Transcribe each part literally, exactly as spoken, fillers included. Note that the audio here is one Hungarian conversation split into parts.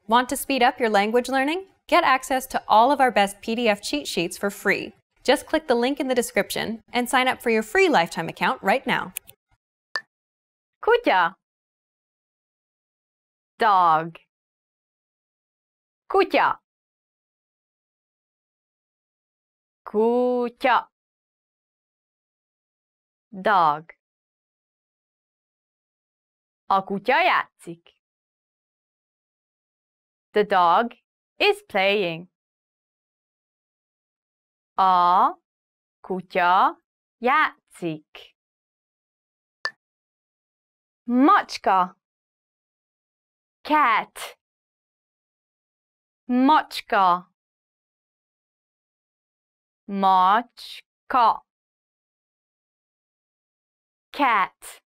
Want to speed up your language learning? Get access to all of our best P D F cheat sheets for free. Just click the link in the description and sign up for your free lifetime account right now. Kutya. Dog. Kutya. Kutya. Dog. A kutya játszik. The dog is playing. A kutya játszik. Macska. Cat. Macska. Macska. Cat.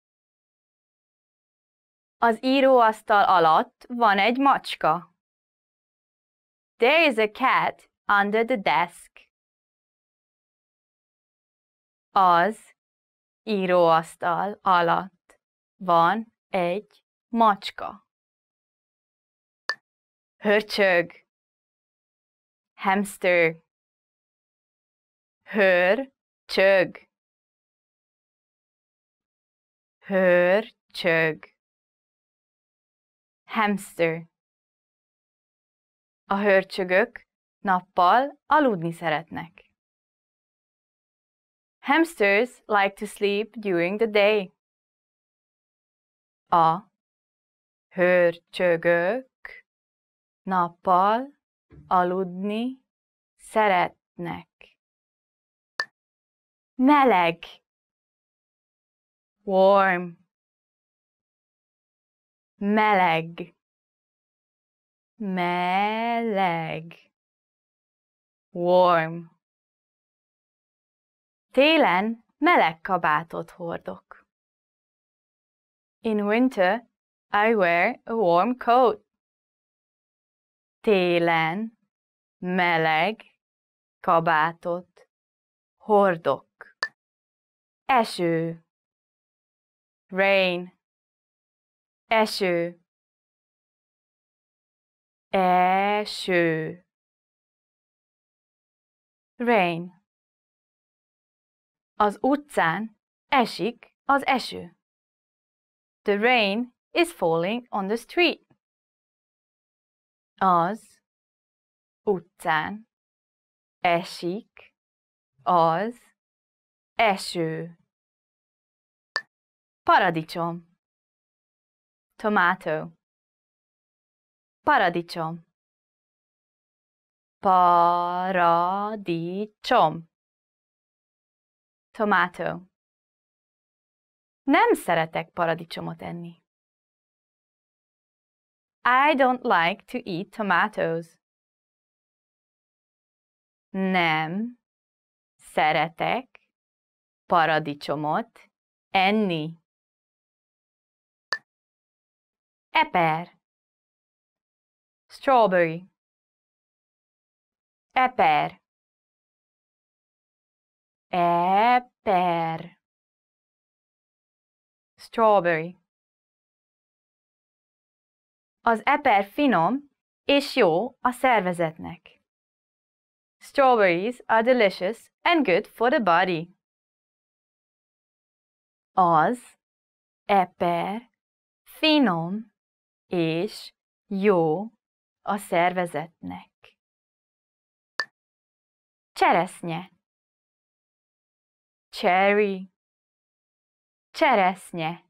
Az íróasztal alatt van egy macska. There is a cat under the desk. Az íróasztal alatt van egy macska. Hörcsög. Hamster. Hörcsög. Hörcsög. Hamster. A hörcsögök nappal aludni szeretnek. Hamsters like to sleep during the day. A hörcsögök nappal aludni szeretnek. Meleg. Warm. Meleg. Meleg. Warm. Télen meleg kabátot hordok. In winter, I wear a warm coat. Télen meleg kabátot hordok. Eső. Rain. Eső. Eső. Rain. Az utcán esik az eső. The rain is falling on the street. Az utcán esik az eső. Paradicsom. Tomato. Paradicsom. Paradicsom. Tomato. Nem szeretek paradicsomot enni. I don't like to eat tomatoes. Nem szeretek paradicsomot enni. Eper. Strawberry. Eper. Eper. Strawberry. Az eper finom és jó a szervezetnek. Strawberries are delicious and good for the body. Az eper finom és jó a szervezetnek. Cseresznye. Cherry. Cseresznye.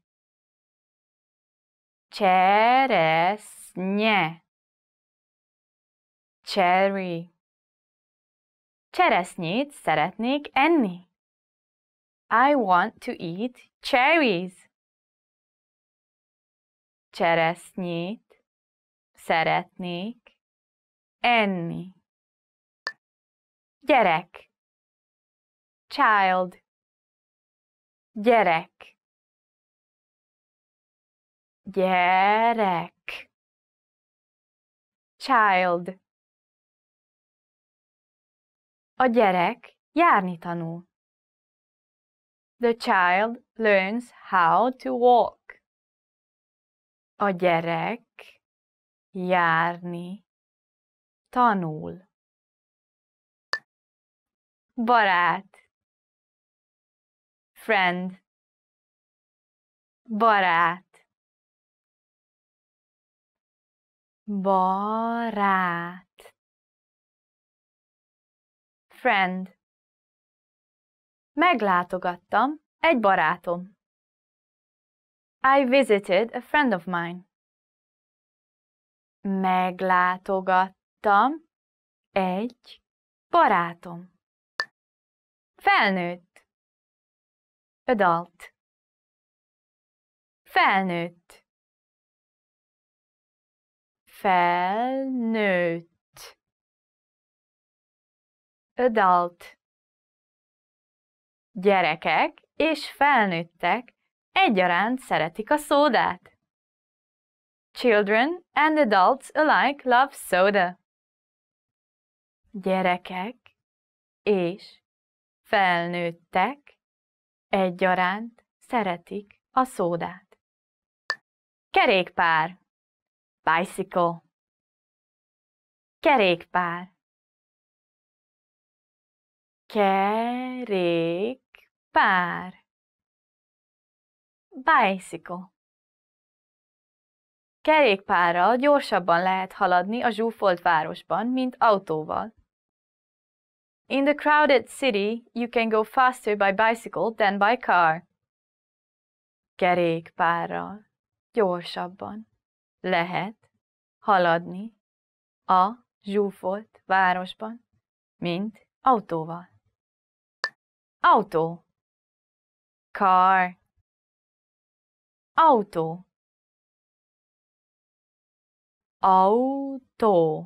Cseresznye. Cherry. Cseresznyét szeretnék enni. I want to eat cherries. Cseresznyét szeretnék enni. Gyerek. Child. Gyerek. Gyerek. Child. A gyerek járni tanul. The child learns how to walk. A gyerek járni, tanul. Barát, friend, barát, barát, friend. Meglátogattam egy barátom. I visited a friend of mine. Meglátogattam egy barátom. Felnőtt. Adult. Felnőtt. Felnőtt. Adult. Gyerekek és felnőttek egyaránt szeretik a szódát. Children and adults alike love soda. Gyerekek és felnőttek egyaránt szeretik a szódát. Kerékpár. Bicycle. Kerékpár. Kerékpár. Bicycle. Kerékpárral gyorsabban lehet haladni a zsúfolt városban, mint autóval. In the crowded city, you can go faster by bicycle than by car. Kerékpárral gyorsabban lehet haladni a zsúfolt városban, mint autóval. Autó. Car. Autó. Autó.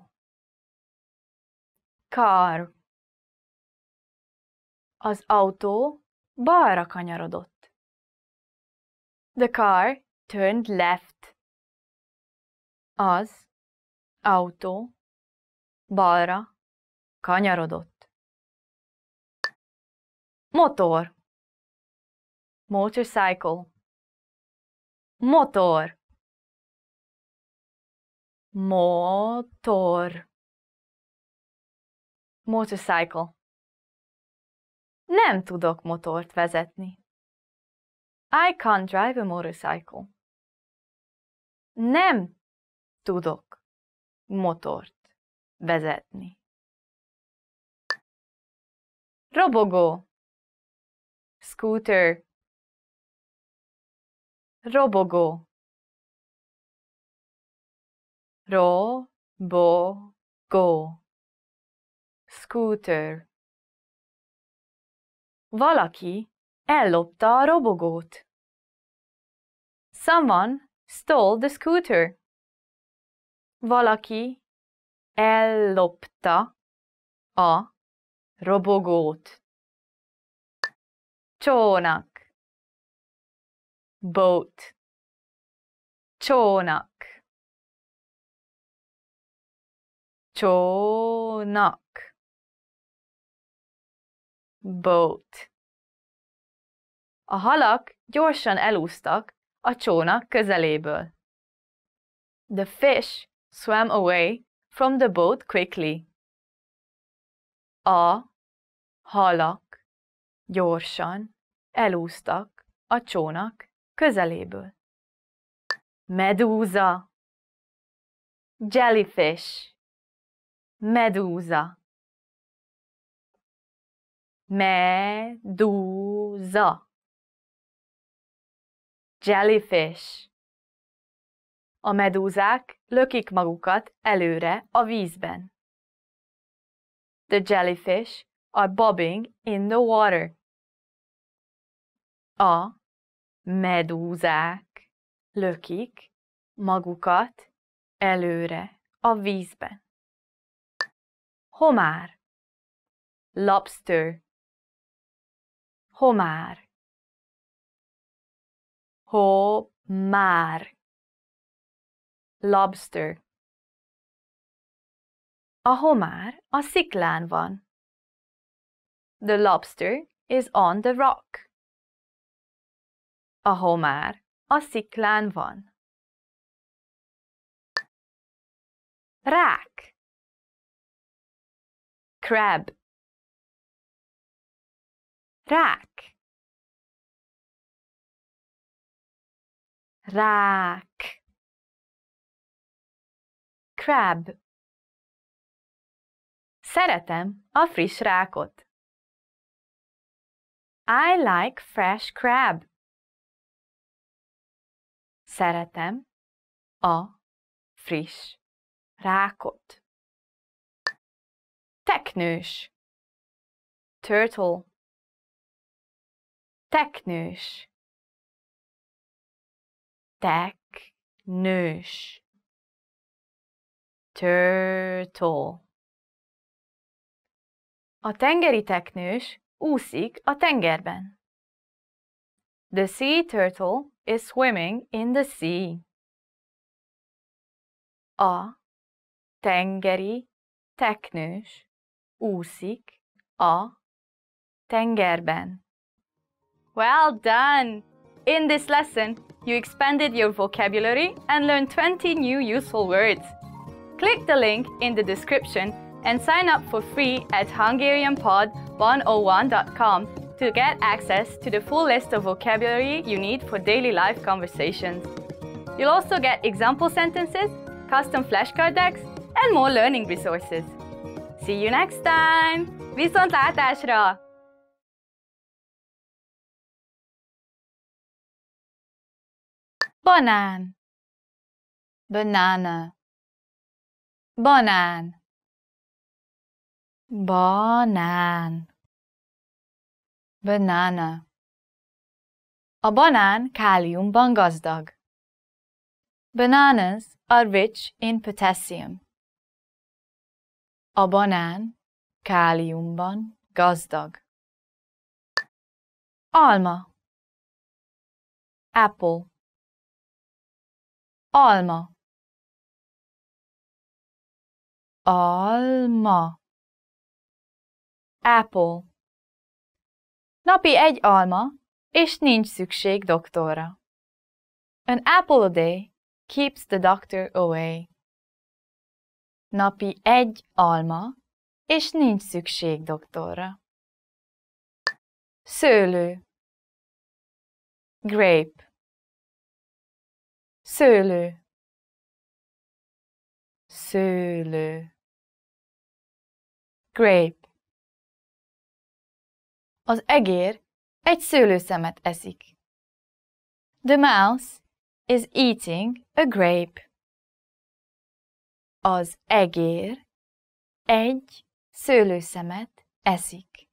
Car. Az autó balra kanyarodott. The car turned left. Az autó balra kanyarodott. Motor. Motorcycle. Motor. Motor. Motorcycle. Nem tudok motort vezetni. I can't drive a motorcycle. Nem tudok motort vezetni. Robogó. Scooter. Robogó. Robogó. Scooter. Valaki ellopta a robogót. Someone stole the scooter. Valaki ellopta a robogót. Csónak. Boat. Csónak. Csónak. Boat. A halak gyorsan elúsztak a csónak közeléből. The fish swam away from the boat quickly. A halak gyorsan elúsztak a csónak közeléből. Medúza. Jellyfish. Medúza. Medúza. Jellyfish. A medúzák lökik magukat előre a vízben. The jellyfish are bobbing in the water. A medúzák lökik magukat előre a vízben. Homár. Lobster. Homár. Homár. Lobster. A homár a sziklán van. The lobster is on the rock. A homár a sziklán van. Rák. Crab. Rák. Rák. Crab. Szeretem a friss rákot. I like fresh crab. Szeretem a friss rákot. Teknős. Turtle. Teknős. Teknős. Turtle. A tengeri teknős úszik a tengerben. The sea turtle is swimming in the sea. A tengeri teknős úszik a tengerben. Well done! In this lesson, you expanded your vocabulary and learned twenty new useful words. Click the link in the description and sign up for free at Hungarian pod one oh one dot com to get access to the full list of vocabulary you need for daily life conversations. You'll also get example sentences, custom flashcard decks, and more learning resources. See you next time! Viszontlátásra! Banán. Banana. Banán. Banán. Banana. A banán káliumban gazdag. Bananas are rich in potassium. A banán káliumban gazdag. Alma. Apple. Alma. Alma. Apple. Napi egy alma, és nincs szükség doktorra. An apple a day keeps the doctor away. Napi egy alma, és nincs szükség doktorra. Szőlő. Grape. Szőlő. Szőlő. Grape. Az egér egy szőlőszemet eszik. The mouse is eating a grape. Az egér egy szőlőszemet eszik.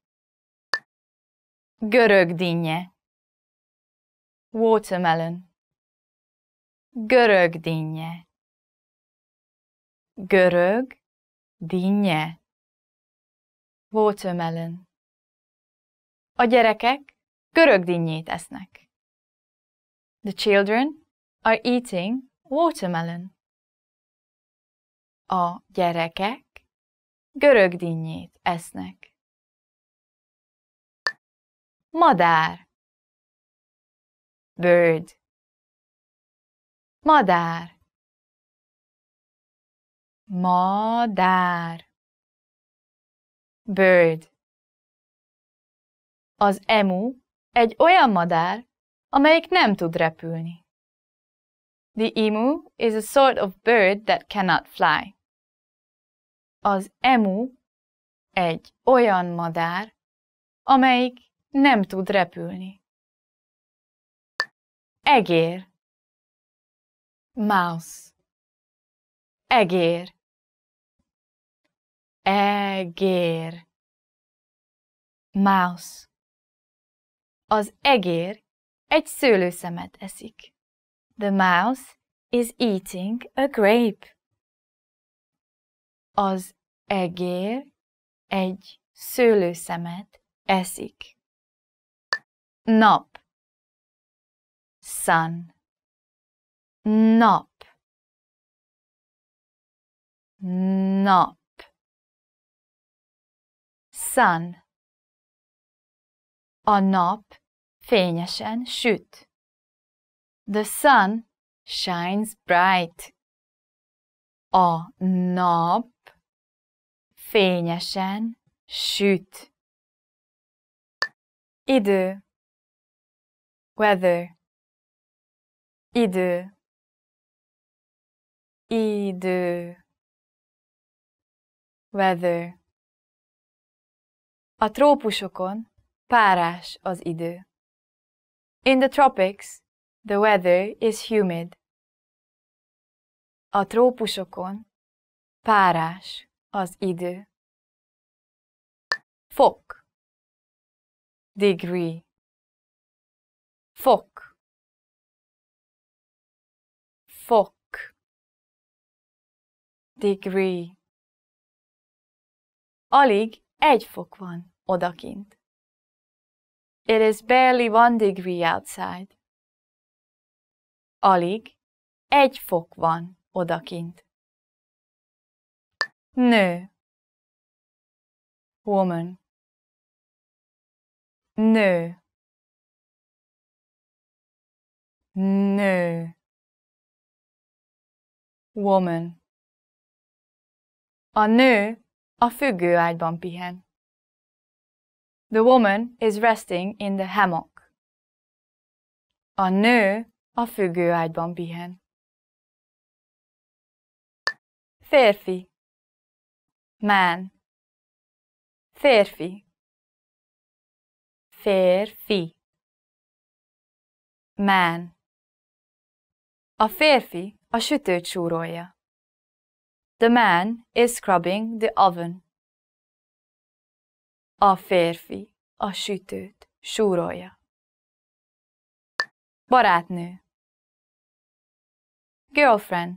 Görög dinnye. Watermelon. Görög dinnye. Görög dinnye. Watermelon. A gyerekek görög dinnyét esznek. The children are eating watermelon. A gyerekek görög dinnyét esznek. Madár. Bird. Madár. Madár. Bird. Az emu egy olyan madár, amelyik nem tud repülni. The emu is a sort of bird that cannot fly. Az emu egy olyan madár, amelyik nem tud repülni. Egér. Mouse. Egér. Egér. Mouse. Az egér egy szőlőszemet eszik. The mouse is eating a grape. Az egér egy szőlőszemet eszik. Nap. Sun. Nap. Nap. Sun. A nap fényesen süt. The sun shines bright. A nap fényesen süt. Idő. Weather. Idő. Idő. Weather. A trópusokon párás az idő. In the tropics, the weather is humid. A trópusokon párás az idő. Fok. Degree. Fok. Fok. Degree. Alig egy fok van odakint. It is barely one degree outside. Alig egy fok van odakint. Nő. Woman. Nő. Nő. Woman. A nő a függőágyban pihen. The woman is resting in the hammock. A nő a függőágyban pihen. Férfi. Man. Férfi. Férfi. Man. A férfi a sütőt súrolja. The man is scrubbing the oven. A férfi a sütőt súrolja. Barátnő. Girlfriend.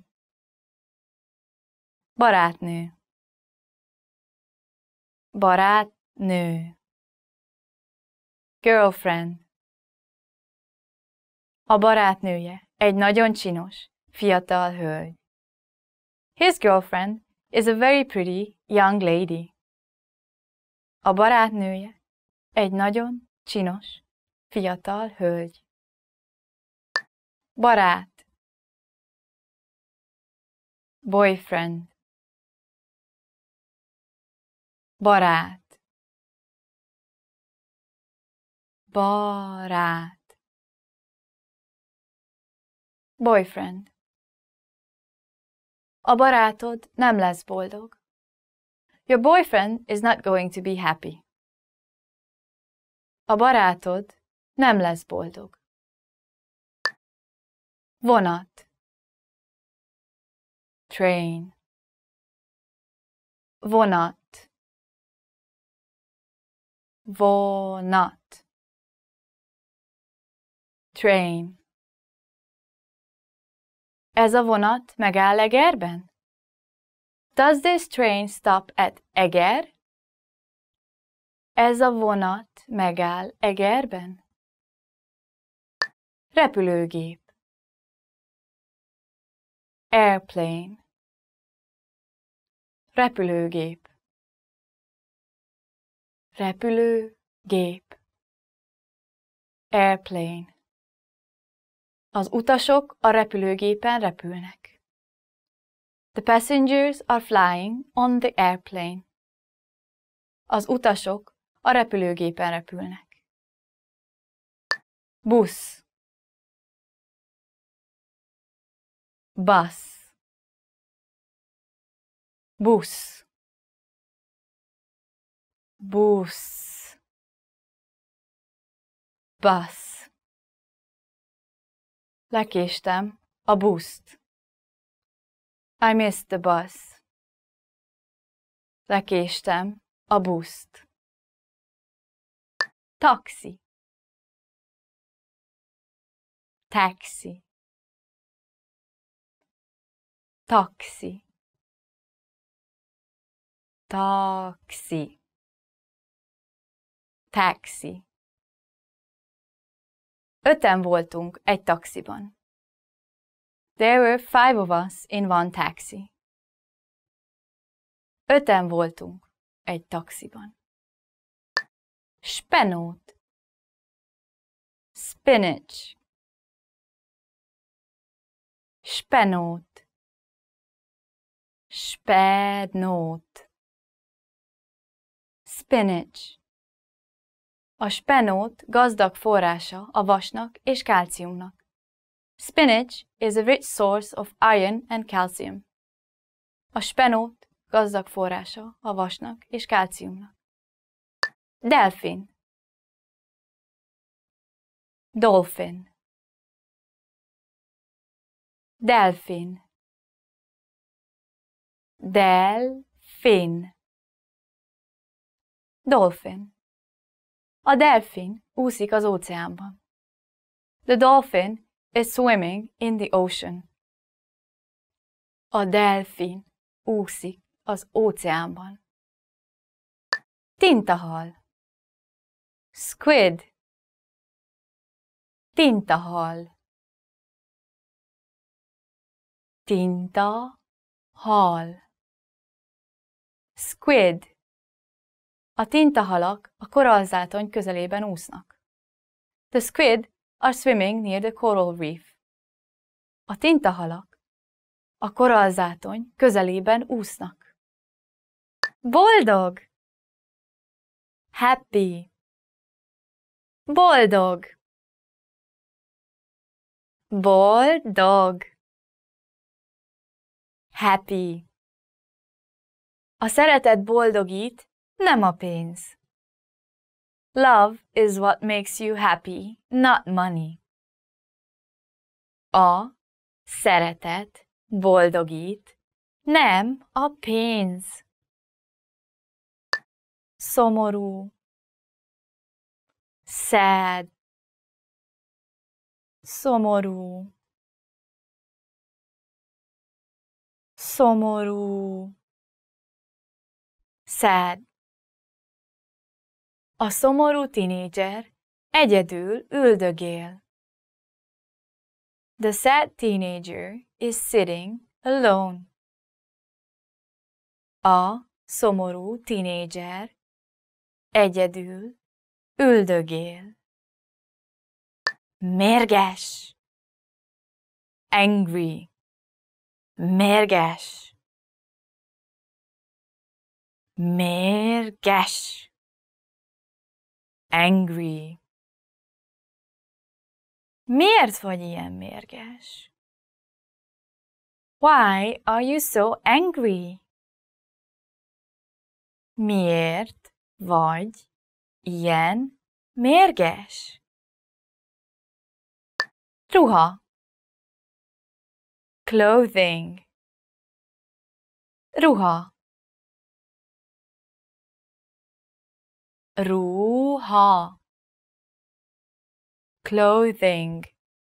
Barátnő. Barátnő. Girlfriend. A barátnője egy nagyon csinos, fiatal hölgy. His girlfriend is a very pretty young lady. A barátnője egy nagyon csinos, fiatal hölgy. Barát. Boyfriend. Barát. Barát. Boyfriend. A barátod nem lesz boldog. Your boyfriend is not going to be happy. A barátod nem lesz boldog. Vonat. Train. Vonat. Vonat. Train. Ez a vonat megáll Egerben? Does this train stop at Eger? Ez a vonat megáll Egerben? Repülőgép. Airplane. Repülőgép. Repülőgép. Airplane. Az utasok a repülőgépen repülnek. The passengers are flying on the airplane. Az utasok a repülőgépen repülnek. Busz. Bus. Busz. Busz. Bus. Lekéstem a buszt. I missed the bus. Lekéstem a buszt. Taxi. Taxi. Taxi. Taxi. Taxi. Öten voltunk egy taxiban. There were five of us in one taxi. Öten voltunk egy taxiban. Spenót. Spinach. Spenót. Spenót. Spinach. A spenót gazdag forrása a vasnak és kálciumnak. Spinach is a rich source of iron and calcium. A spenót gazdag forrása a vasnak és kálciumnak. Delfin. Dolphin. Delfin. Delfin. Dolphin. A delfin úszik az óceánban. The dolphin is swimming in the ocean. A delfin úszik az óceánban. Tintahal. Squid. Tintahal. Tintahal. Squid. A tintahalak a korallzátony közelében úsznak. The squid are swimming near the coral reef. A tintahalak a korallzátony közelében úsznak. Boldog. Happy. Boldog. Boldog. Happy. A szeretet boldogít, nem a pénz. Love is what makes you happy, not money. A szeretet boldogít, nem a pénz. Szomorú. Sad. Szomorú. Szomorú. Sad. A szomorú tinédzser egyedül üldögél. The sad teenager is sitting alone. A szomorú tinédzser egyedül üldögél. Mérges. Angry. Mérges. Mérges. Angry. Miért vagy ilyen mérges? Why are you so angry? Miért vagy ilyen mérges? Ruha. Clothing. Ruha. Ruha. Clothing.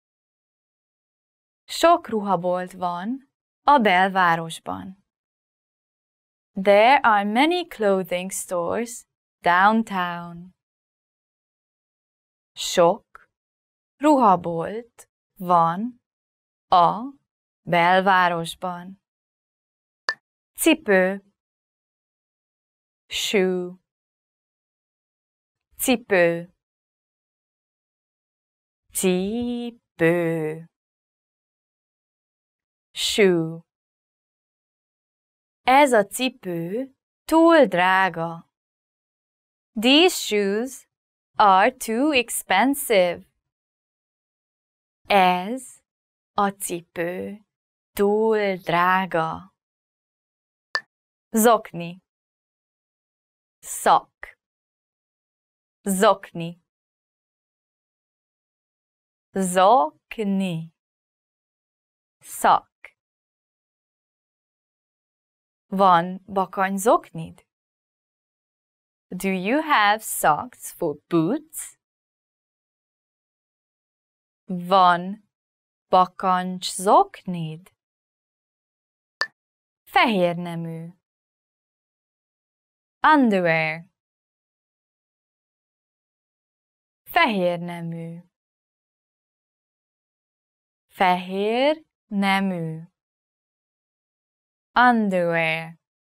Sok ruhabolt van a belvárosban. There are many clothing stores downtown. Sok ruhabolt van a belvárosban. Cipő. Shoe. Cipő. Cipő. Shoe. Ez a cipő túl drága. These shoes are too expensive. Ez a cipő túl drága. Zokni. Sock. Zokni. Zokni. Sock. Van bakanyzoknid? Do you have socks for boots? Van bakancs-zoknid? Fehér nemű. Underwear. Fehér nemű. Fehér nemű. Underwear.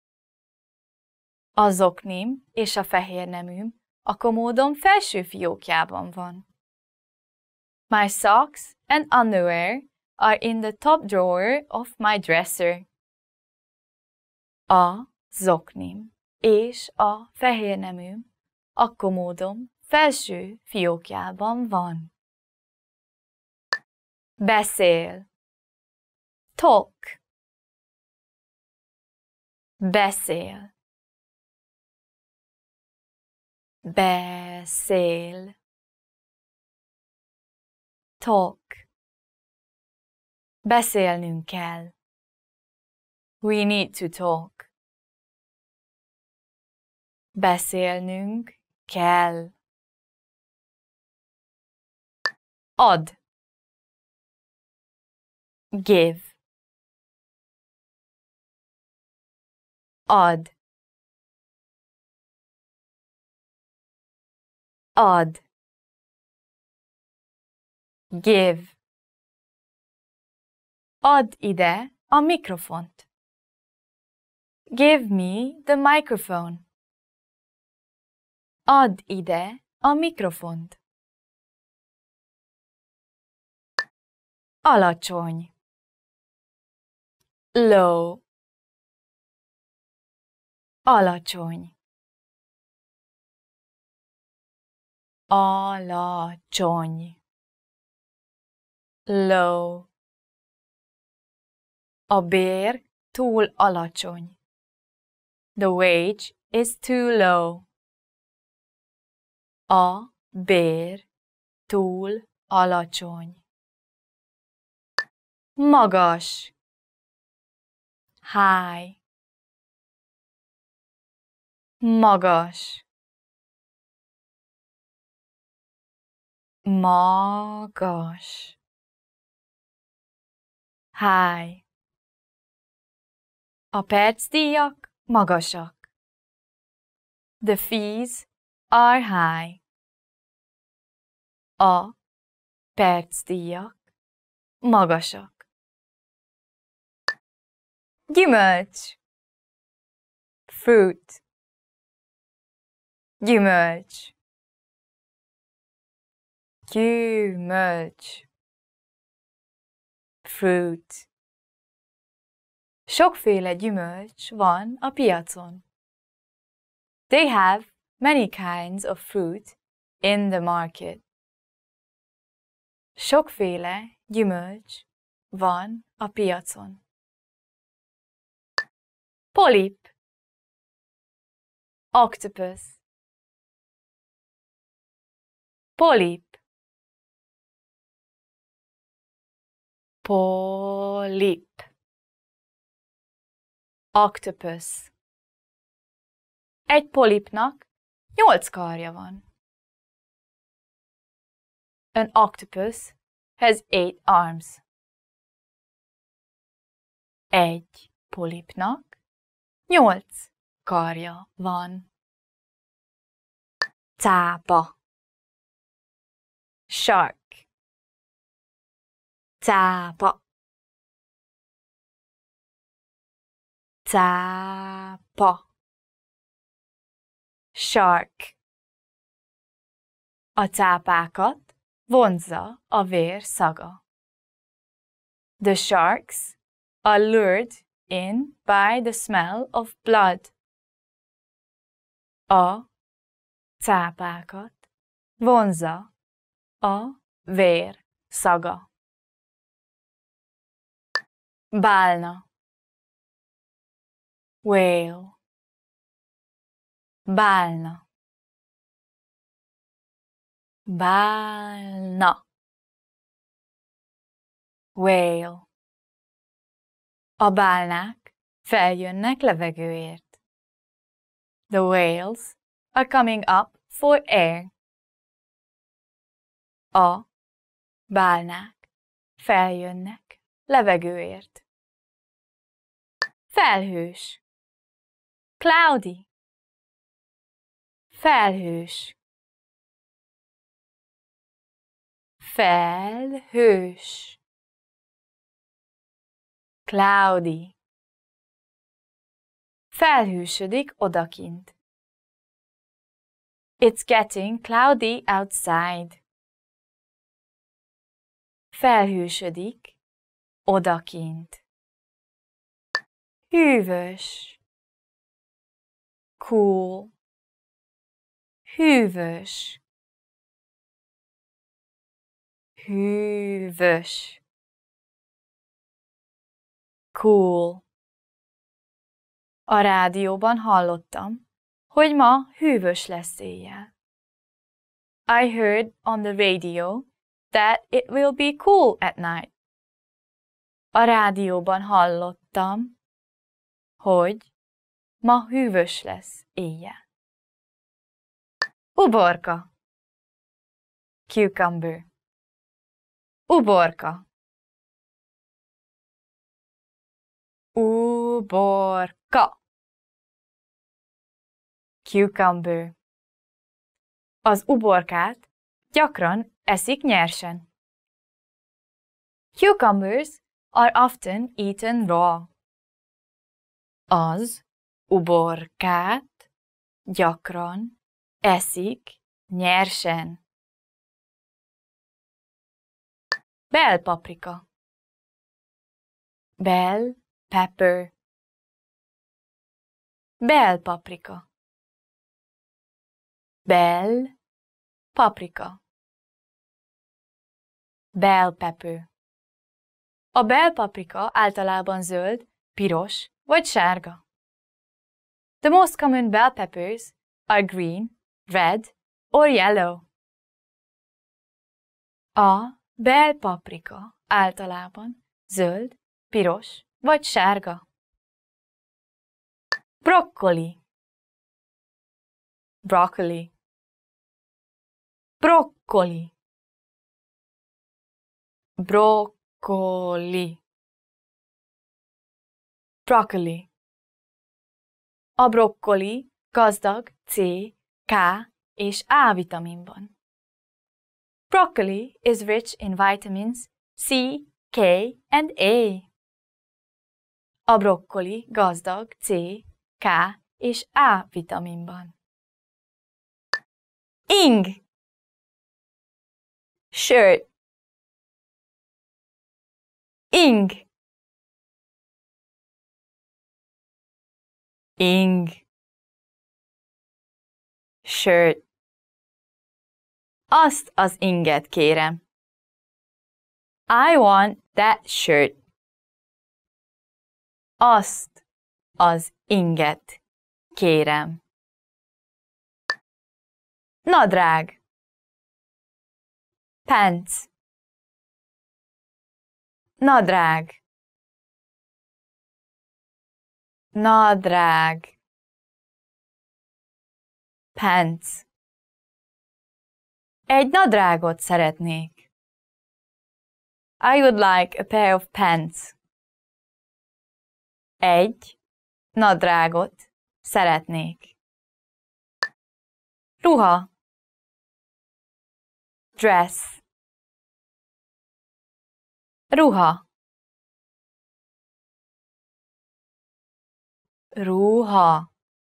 A zoknim és a fehér neműm a komódom felső fiókjában van. My socks and underwear are in the top drawer of my dresser. A zoknim és a fehérneműm a komódom felső fiókjában van. Beszél. Talk. Beszél. Beszél. Talk. Beszélnünk kell. We need to talk. Beszélnünk kell. Ad. Give. Ad. Ad. Give. Add ide a mikrofont. Give me the microphone. Add ide a mikrofont. Alacsony. Low. Alacsony. Alacsony. Low. A bér túl alacsony. The wage is too low. A bér túl alacsony. Magas. High. Magas. Magas. High. A percdíjak magasak. The fees are high. A percdíjak magasak. Gyümölcs. Fruit. Gyümölcs. Gyümölcs. Fruit. Sokféle gyümölcs van a piacon. They have many kinds of fruit in the market. Sokféle gyümölcs van a piacon. Polip. Octopus. Polip. Polip. Octopus. Egy polipnak nyolc karja van. An octopus has eight arms. Egy polipnak nyolc karja van. Cápa. Shark. Cápa. Cápa. Shark. A cápákat vonzza a vér szaga. The sharks are lured in by the smell of blood. A cápákat vonzza a vér szaga. Bálna. Whale. Bálna. Bálna. Whale. A bálnák feljönnek levegőért. The whales are coming up for air. A bálnák feljönnek levegőért. Felhős. Cloudy. Felhős. Felhős. Cloudy. Felhősödik odakint. It's getting cloudy outside. Felhősödik odakint. Hűvös. cool, hűvös, hűvös, cool. A rádióban hallottam, hogy ma hűvös lesz éjjel. I heard on the radio that it will be cool at night. A rádióban hallottam, hogy ma hűvös lesz éjjel. Uborka, cucumber. Uborka, uborka, cucumber. Az uborkát gyakran eszik nyersen. Cucumbers are often eaten raw. Az uborkát gyakran eszik nyersen. Bell paprika, bell pepper, bell paprika, bell paprika, bell pepper. A bell paprika általában zöld, piros vagy sárga. The most common bell peppers are green, red or yellow. A bell paprika általában zöld, piros vagy sárga. Broccoli, broccoli, broccoli, broccoli, broccoli. A broccoli gazdag C, K és A vitaminban. Broccoli is rich in vitamins C, K and A. A broccoli gazdag C, K és A vitaminban. Ing, shirt, ing, ing, shirt. Azt az inget kérem. I want that shirt. Azt az inget kérem. Nadrág, pants, nadrág, nadrág, pants. Egy nadrágot szeretnék. I would like a pair of pants. Egy nadrágot szeretnék. Ruha, dress, ruha, ruha,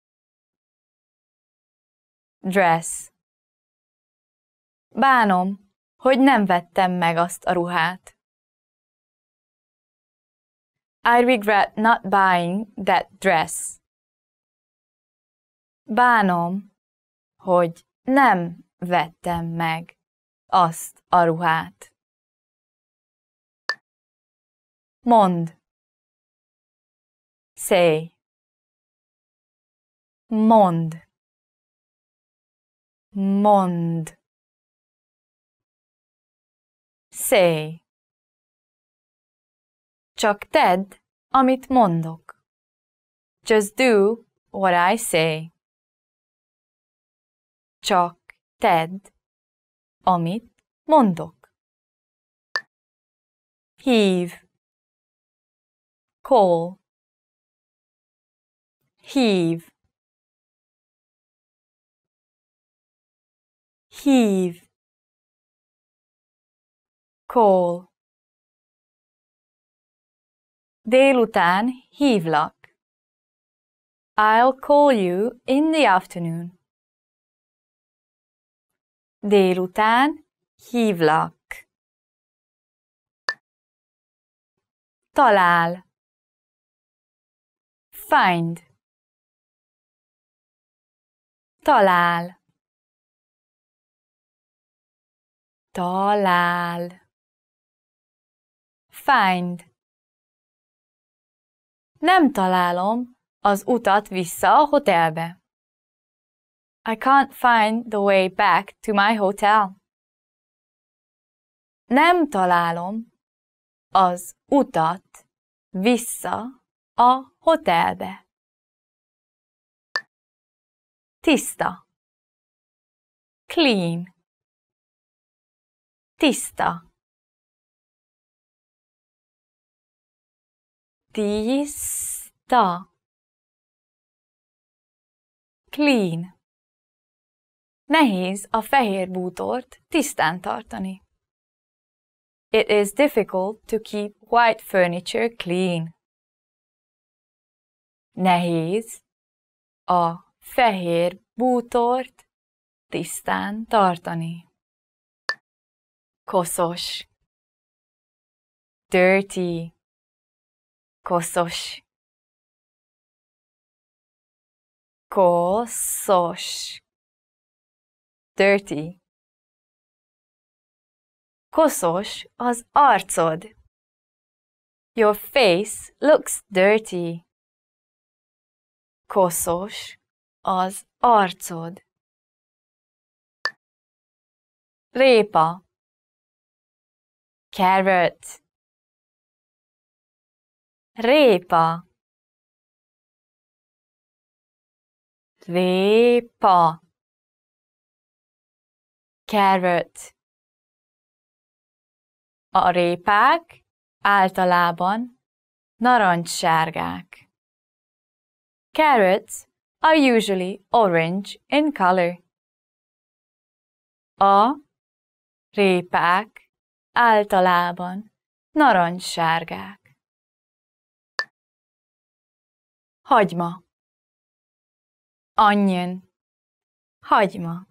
dress. Bánom, hogy nem vettem meg azt a ruhát. I regret not buying that dress. Bánom, hogy nem vettem meg azt a ruhát. Mond, say, mond, mond, say. Csak tedd, amit mondok. Just do what I say. Csak tedd, amit mondok. Heave, call, heave, heave, call. Délután hívlak. I'll call you in the afternoon. Délután hívlak. Talál. Find. talál, talál. Find. Nem találom az utat vissza a hotelbe. I can't find the way back to my hotel. Nem találom az utat vissza a hotelbe. Tiszta. Clean. Tiszta. Tiszta. Clean. Nehéz a fehér bútort tisztán tartani. It is difficult to keep white furniture clean. Nehéz a fehér bútort tisztán tartani. Koszos. Dirty. Koszos. Koszos. Dirty. Koszos az arcod. Your face looks dirty. Koszos az arcod. Répa. Carrot. Répa. Répa. Carrot. A répák általában narancssárgák. Carrots are usually orange in color. A répák általában narancssárgák. Hagyma. Onion. Hagyma.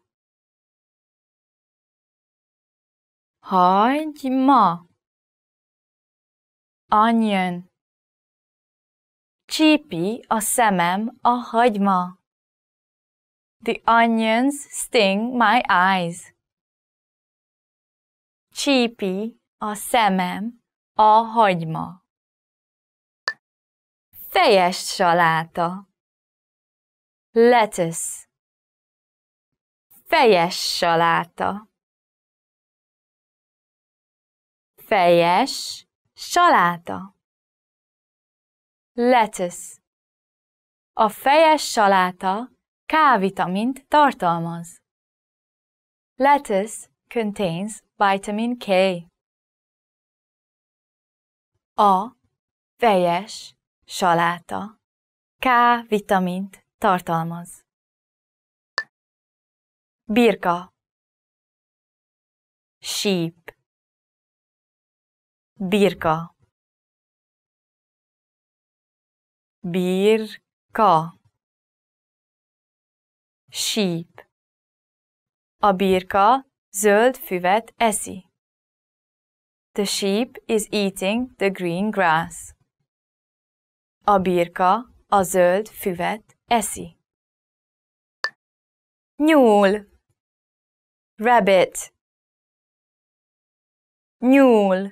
Hagyma. Onion. Csípi a szemem a hagyma. The onions sting my eyes. Csípi a szemem a hagyma. Fejes saláta. Lettuce. Fejes saláta. Fejes saláta. Lettuce. A fejes saláta K-vitamint tartalmaz. Lettuce contains vitamin K. A fejes saláta K-vitamint tartalmaz. Birka. Sheep. Birka. Birka. Sheep. A birka zöld füvet eszi. The sheep is eating the green grass. A birka a zöld füvet eszi. Nyúl. Rabbit. Nyúl.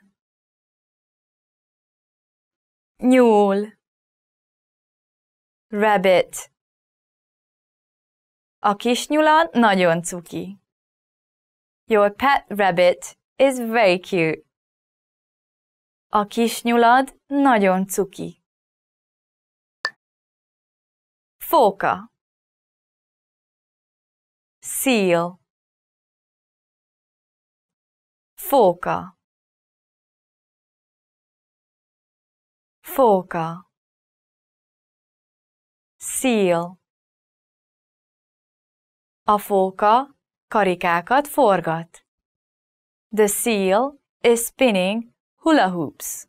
Nyúl. Rabbit. A kisnyula nagyon cuki. Your pet rabbit is very cute. A kisnyulad nagyon cuki. Fóka. Seal. Fóka. Fóka. Seal. A fóka karikákat forgat. The seal is spinning hula hoops.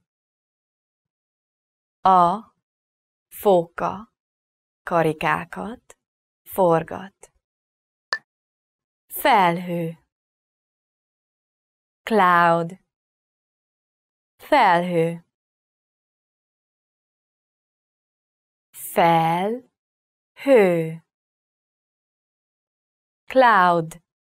A fóka karikákat forgat. Felhő. Cloud. Felhő. Felhő. cloud.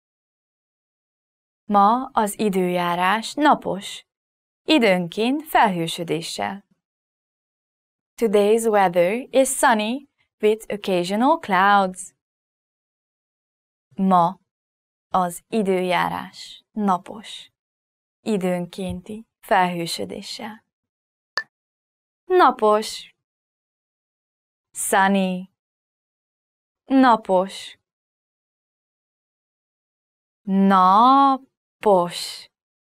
Ma az időjárás napos, időnként felhősödéssel. Today's weather is sunny with occasional clouds. Ma az időjárás napos, időnkénti felhősödéssel. Napos. Sunny. Napos. Napos.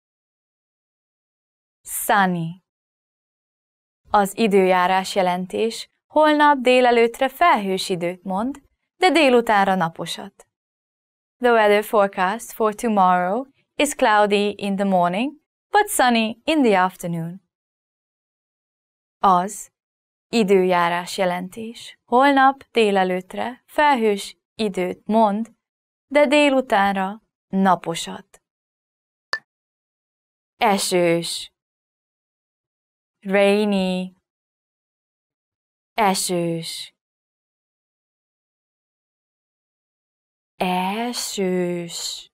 Sunny. Az időjárás jelentés holnap délelőttre felhős időt mond, de délutánra naposat. The weather forecast for tomorrow is cloudy in the morning, but sunny in the afternoon. Az időjárás jelentés holnap délelőttre felhős időt mond, de délutánra naposat. Esős. Rainy. Esős. Esős.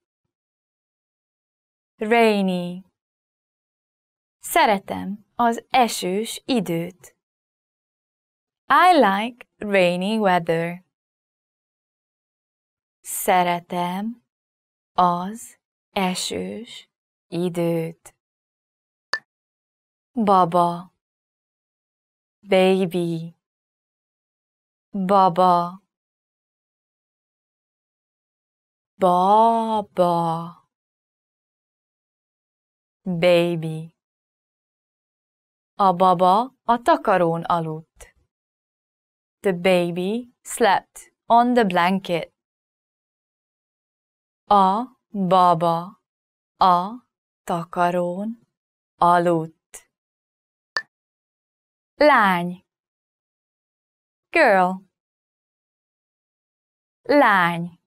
Rainy. Szeretem az esős időt. I like rainy weather. Szeretem az esős időt. Baba. Baby. Baba. Baba. Baby. A baba a takarón aludt. The baby slept on the blanket. A baba a takarón aludt. Lány. Girl. Lány.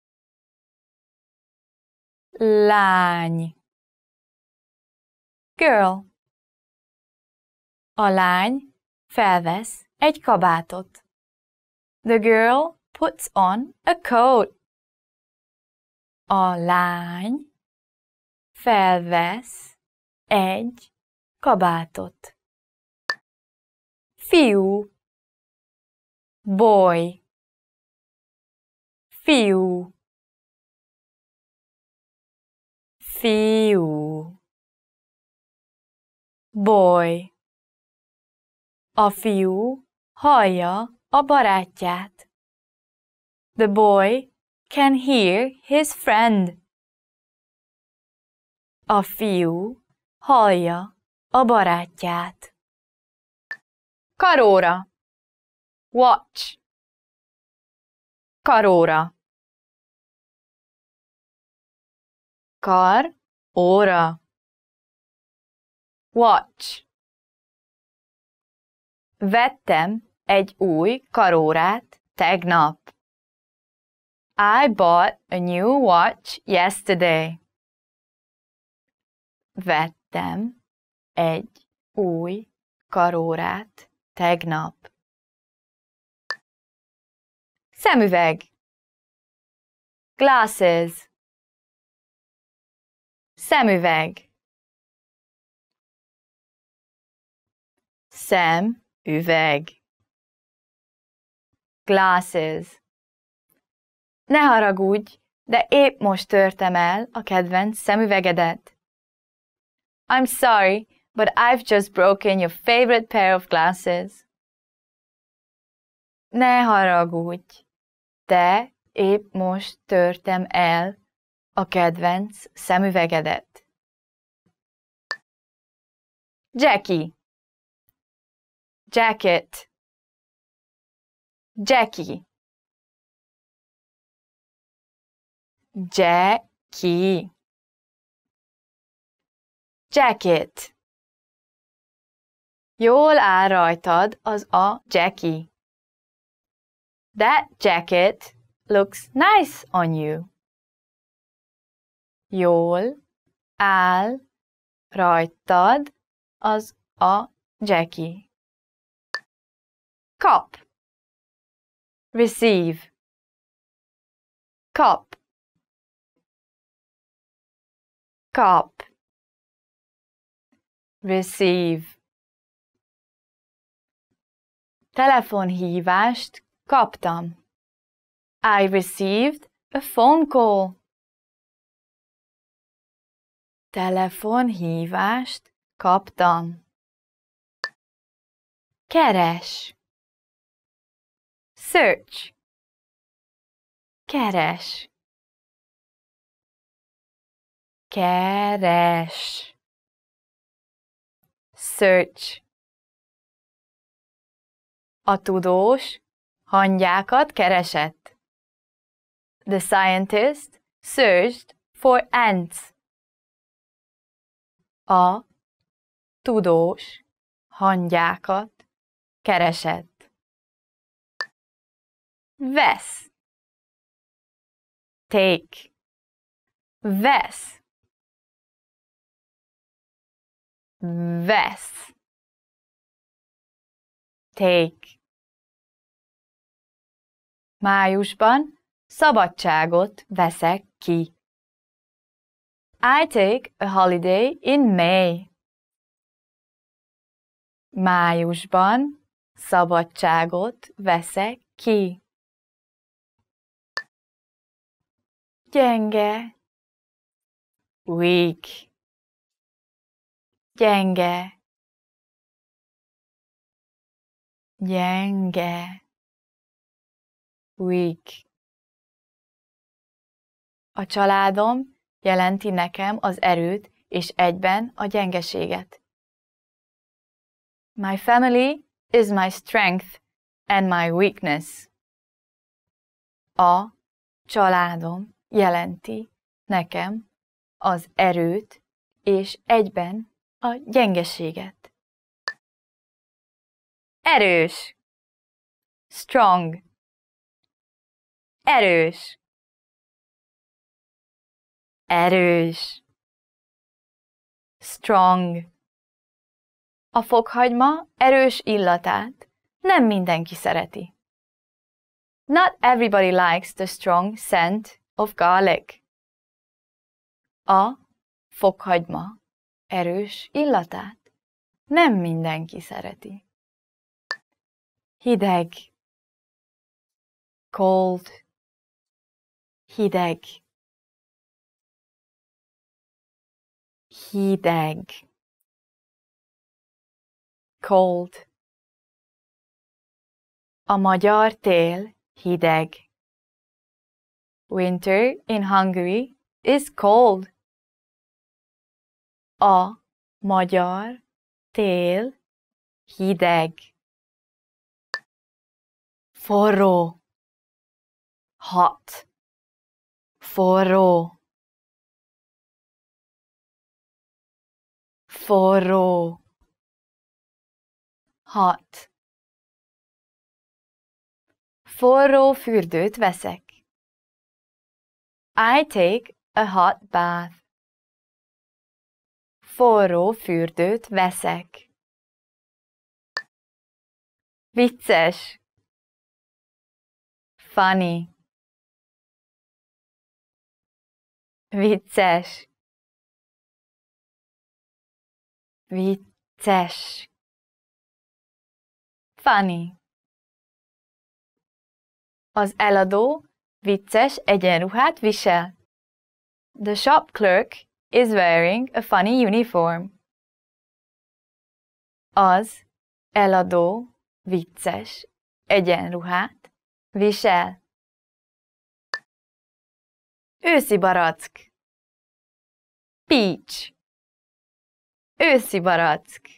Lány. Girl. A lány felvesz egy kabátot. The girl puts on a coat. A lány felvesz egy kabátot. Fiú. Boy. Fiú. Fiú. Boy. A fiú hallja a barátját. The boy can hear his friend. A fiú hallja a barátját. Karóra. Watch. Karóra. Kar, óra. Watch. Vettem egy új karórát tegnap. I bought a new watch yesterday. Vettem egy új karórát tegnap. Szemüveg. Glasses. Szemüveg. Szemüveg. Glasses. Ne haragudj, de épp most törtem el a kedvenc szemüvegedet. I'm sorry, but I've just broken your favorite pair of glasses. Ne haragudj, de épp most törtem el a kedvenc szemüvegedet. Jackie. Jacket. Jackie. Jackie. Jacket. Jól áll rajtad az a Jackie. That jacket looks nice on you. Jól áll rajtad az a Jackie. Cup. Receive. Cup. kap, receive. Telefonhívást kaptam. I received a phone call. Telefonhívást kaptam. Keres. Search. Keres. Keres. Search. A tudós hangyákat keresett. The scientist searched for ants. A tudós hangyákat keresett. Vesz. Take. Vesz. Vesz. Take. Májusban szabadságot veszek ki. I take a holiday in May. Májusban szabadságot veszek ki. Gyenge. Weak. Gyenge. Gyenge. Weak. A családom jelenti nekem az erőt és egyben a gyengeséget. My family is my strength and my weakness. A családom jelenti nekem az erőt és egyben a gyengeséget. Erős. Strong. Erős. Erős. Strong. A fokhagyma erős illatát nem mindenki szereti. Not everybody likes the strong scent of garlic. A fokhagyma erős illatát nem mindenki szereti. Hideg. Cold. Hideg. Hideg. Cold. A magyar tél hideg. Winter in Hungary is cold. A magyar tél hideg. Forró. Hot. Forró. Forró. Hot. Forró fürdőt veszek. I take a hot bath. Forró fürdőt veszek. Vicces. Funny. Vicces. Vicces. Funny. Az eladó vicces egyenruhát visel. The shop clerk is wearing a funny uniform. Az eladó vicces egyenruhát visel. Őszi barack. Peach. Őszi barack.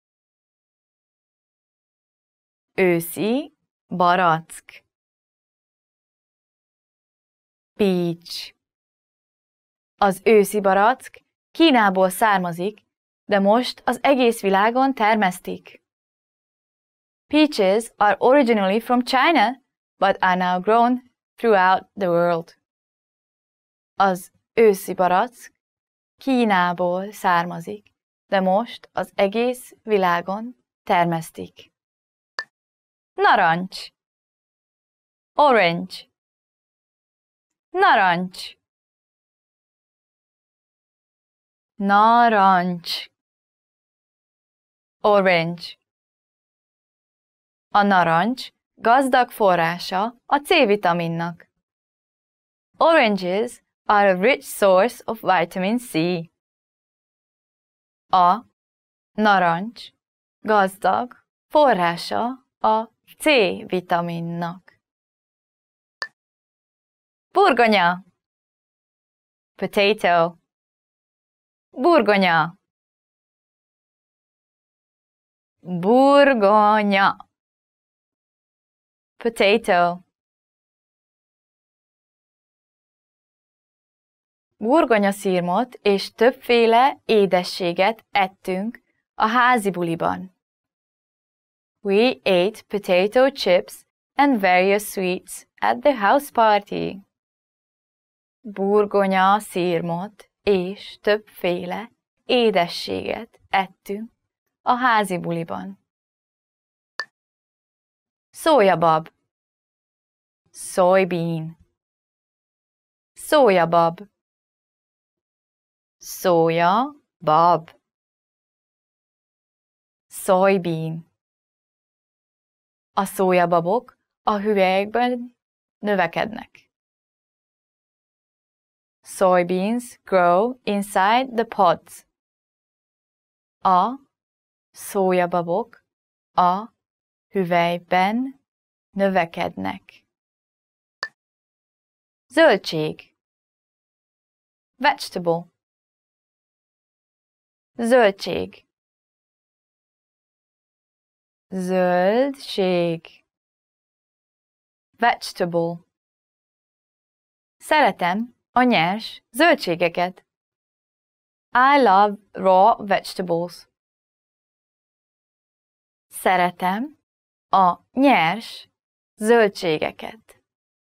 Őszi barack. Peach. Az őszi barack Kínából származik, de most az egész világon termesztik. Peaches are originally from China, but are now grown throughout the world. Az őszi barack Kínából származik, de most az egész világon termesztik. Narancs. Orange. Narancs. Narancs. Orange. A narancs gazdag forrása a C-vitaminnak. Oranges are a rich source of vitamin C. A narancs gazdag forrása a C-vitaminnak. Burgonya. Potato. Burgonya. Burgonya. Potato. Burgonyaszirmot és többféle édességet ettünk a házi buliban. We ate potato chips and various sweets at the house party. Burgonyaszirmot és többféle édességet ettünk a házi buliban. Szójabab. Soybean. Szójabab. Szója, bab. Soybean. A szójababok a hüvelyekben növekednek. Soybeans grow inside the pods. A szójababok a hüvelyben növekednek. Zöldség. Vegetable. Zöldség. Zöldség. Vegetable. Szeretem a nyers zöldségeket. I love raw vegetables. Szeretem a nyers zöldségeket.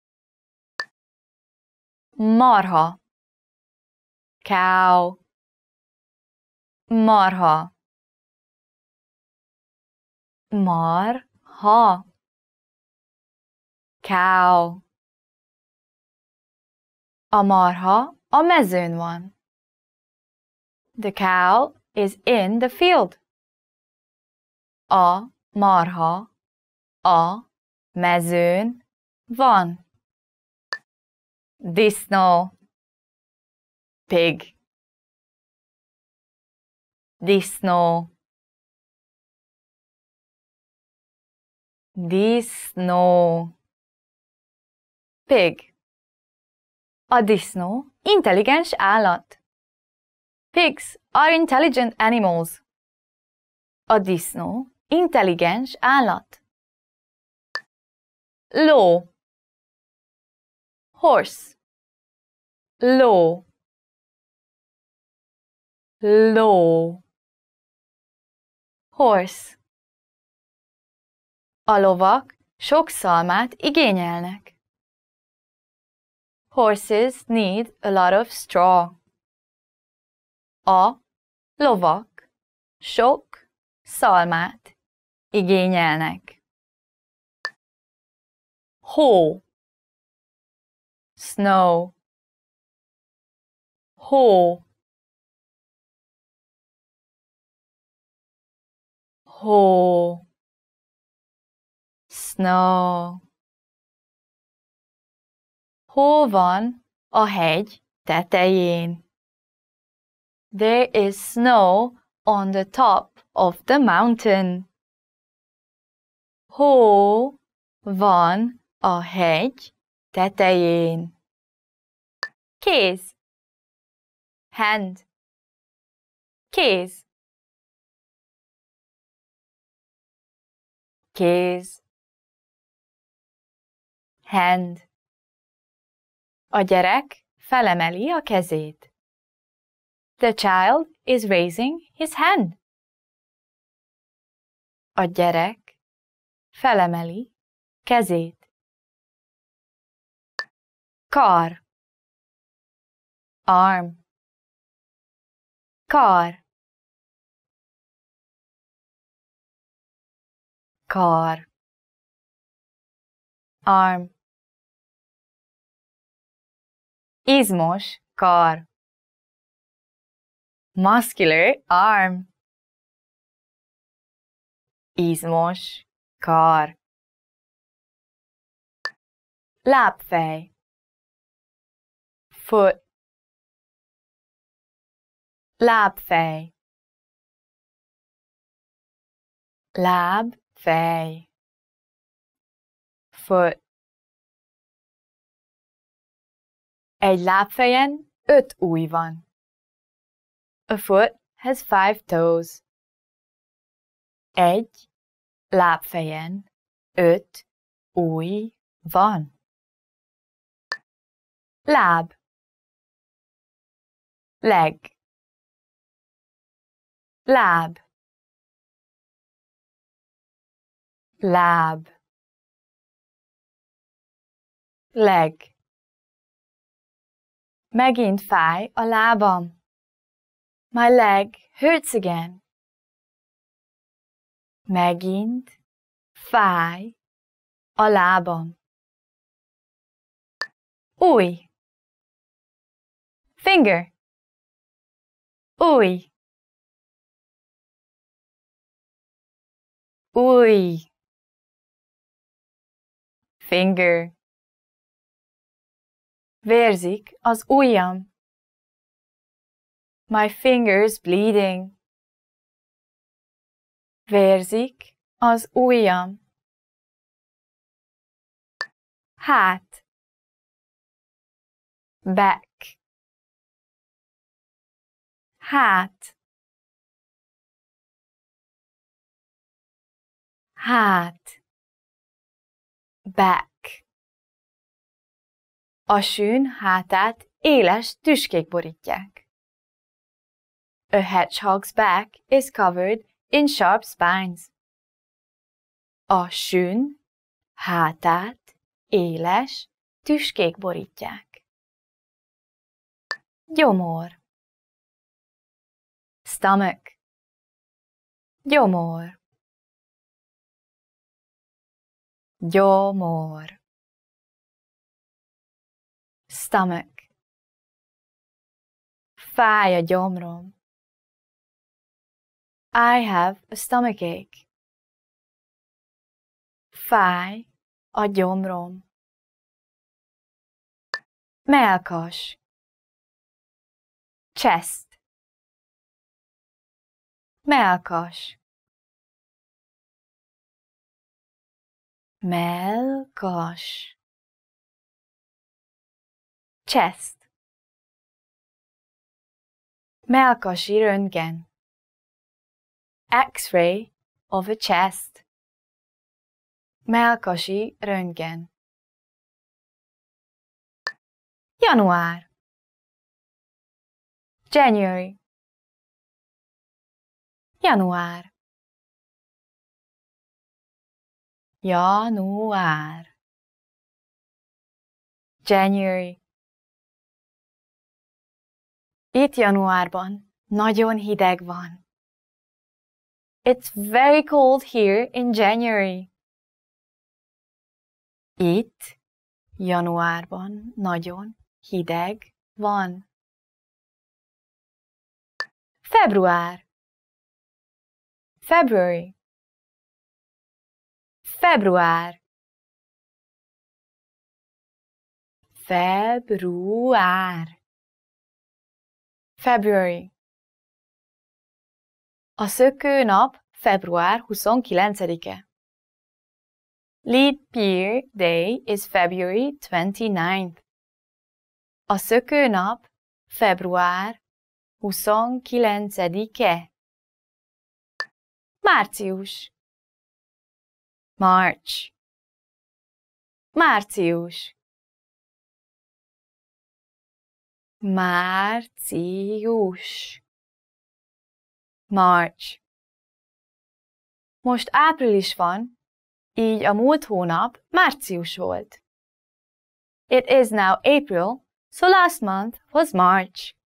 Marha. Cow. Marha. Marha. Cow. A marha a mezőn van. The cow is in the field. A marha a mezőn van. Disznó. Pig. Disznó. Disznó. Pig. A disznó intelligens állat. Pigs are intelligent animals. A disznó intelligens állat. Ló. Horse. Ló. Ló. Horse. A lovak sok szalmát igényelnek. Horses need a lot of straw. A lovak sok szalmát igényelnek. Hó. Snow. Hó. Hó. Snow. Hó van a hegy tetején. There is snow on the top of the mountain. Hó van a hegy tetején. Kéz. Hand. Kéz. Kéz. Hand. A gyerek felemeli a kezét. The child is raising his hand. A gyerek felemeli kezét. Kar. Arm. Kar. Kar. Arm. Izmos kar. Muscular arm. Izmos kar. Lábfej. Foot. Lábfej. Lábfej. Foot. Egy lábfejen öt ujj van. A foot has five toes. Egy lábfejen öt ujj van. Láb. Leg. Láb. Láb. Leg. Megint fáj a lábam. My leg hurts again. Megint fáj a lábam. Ujj. Finger. Ujj. Ujj. Finger. Vérzik az ujjam. My finger's bleeding. Vérzik az ujjam. Hát. Back. Hát. Hát. Back. A sűn hátát éles tüskék borítják. A hedgehog's back is covered in sharp spines. A sűn hátát éles tüskék borítják. Gyomor. Stomach. Gyomor. Gyomor. Stomach. Fáj a gyomrom. I have a stomachache. Fáj a gyomrom. Mellkas. Chest. Mellkas. Mellkas. Chest. Mellkasi röntgen. X-ray of a chest. Mellkasi röntgen. Január. January. Január. Január. January. Itt januárban nagyon hideg van. It's very cold here in January. Itt januárban nagyon hideg van. Február. February. Február. Február. February. A szökőnap február huszonkilencedike. Leap year day is February twenty-ninth. A szökőnap február huszonkilencedike. Március. March. Március. Március. March. Most április van, így a múlt hónap március volt. It is now April, so last month was March.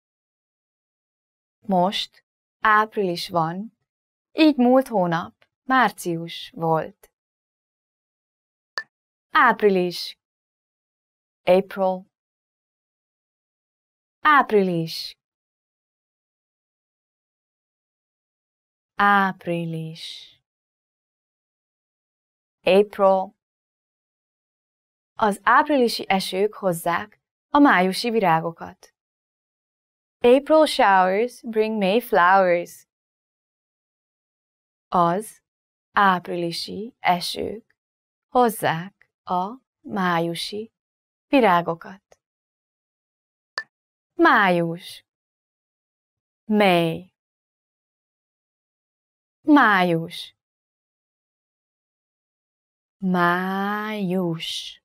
Most április van, így múlt hónap március volt. Április. April. Április. április. April. Az áprilisi esők hozzák a májusi virágokat. April showers bring May flowers. Az áprilisi esők hozzák a májusi virágokat. Május. May. Május. Május.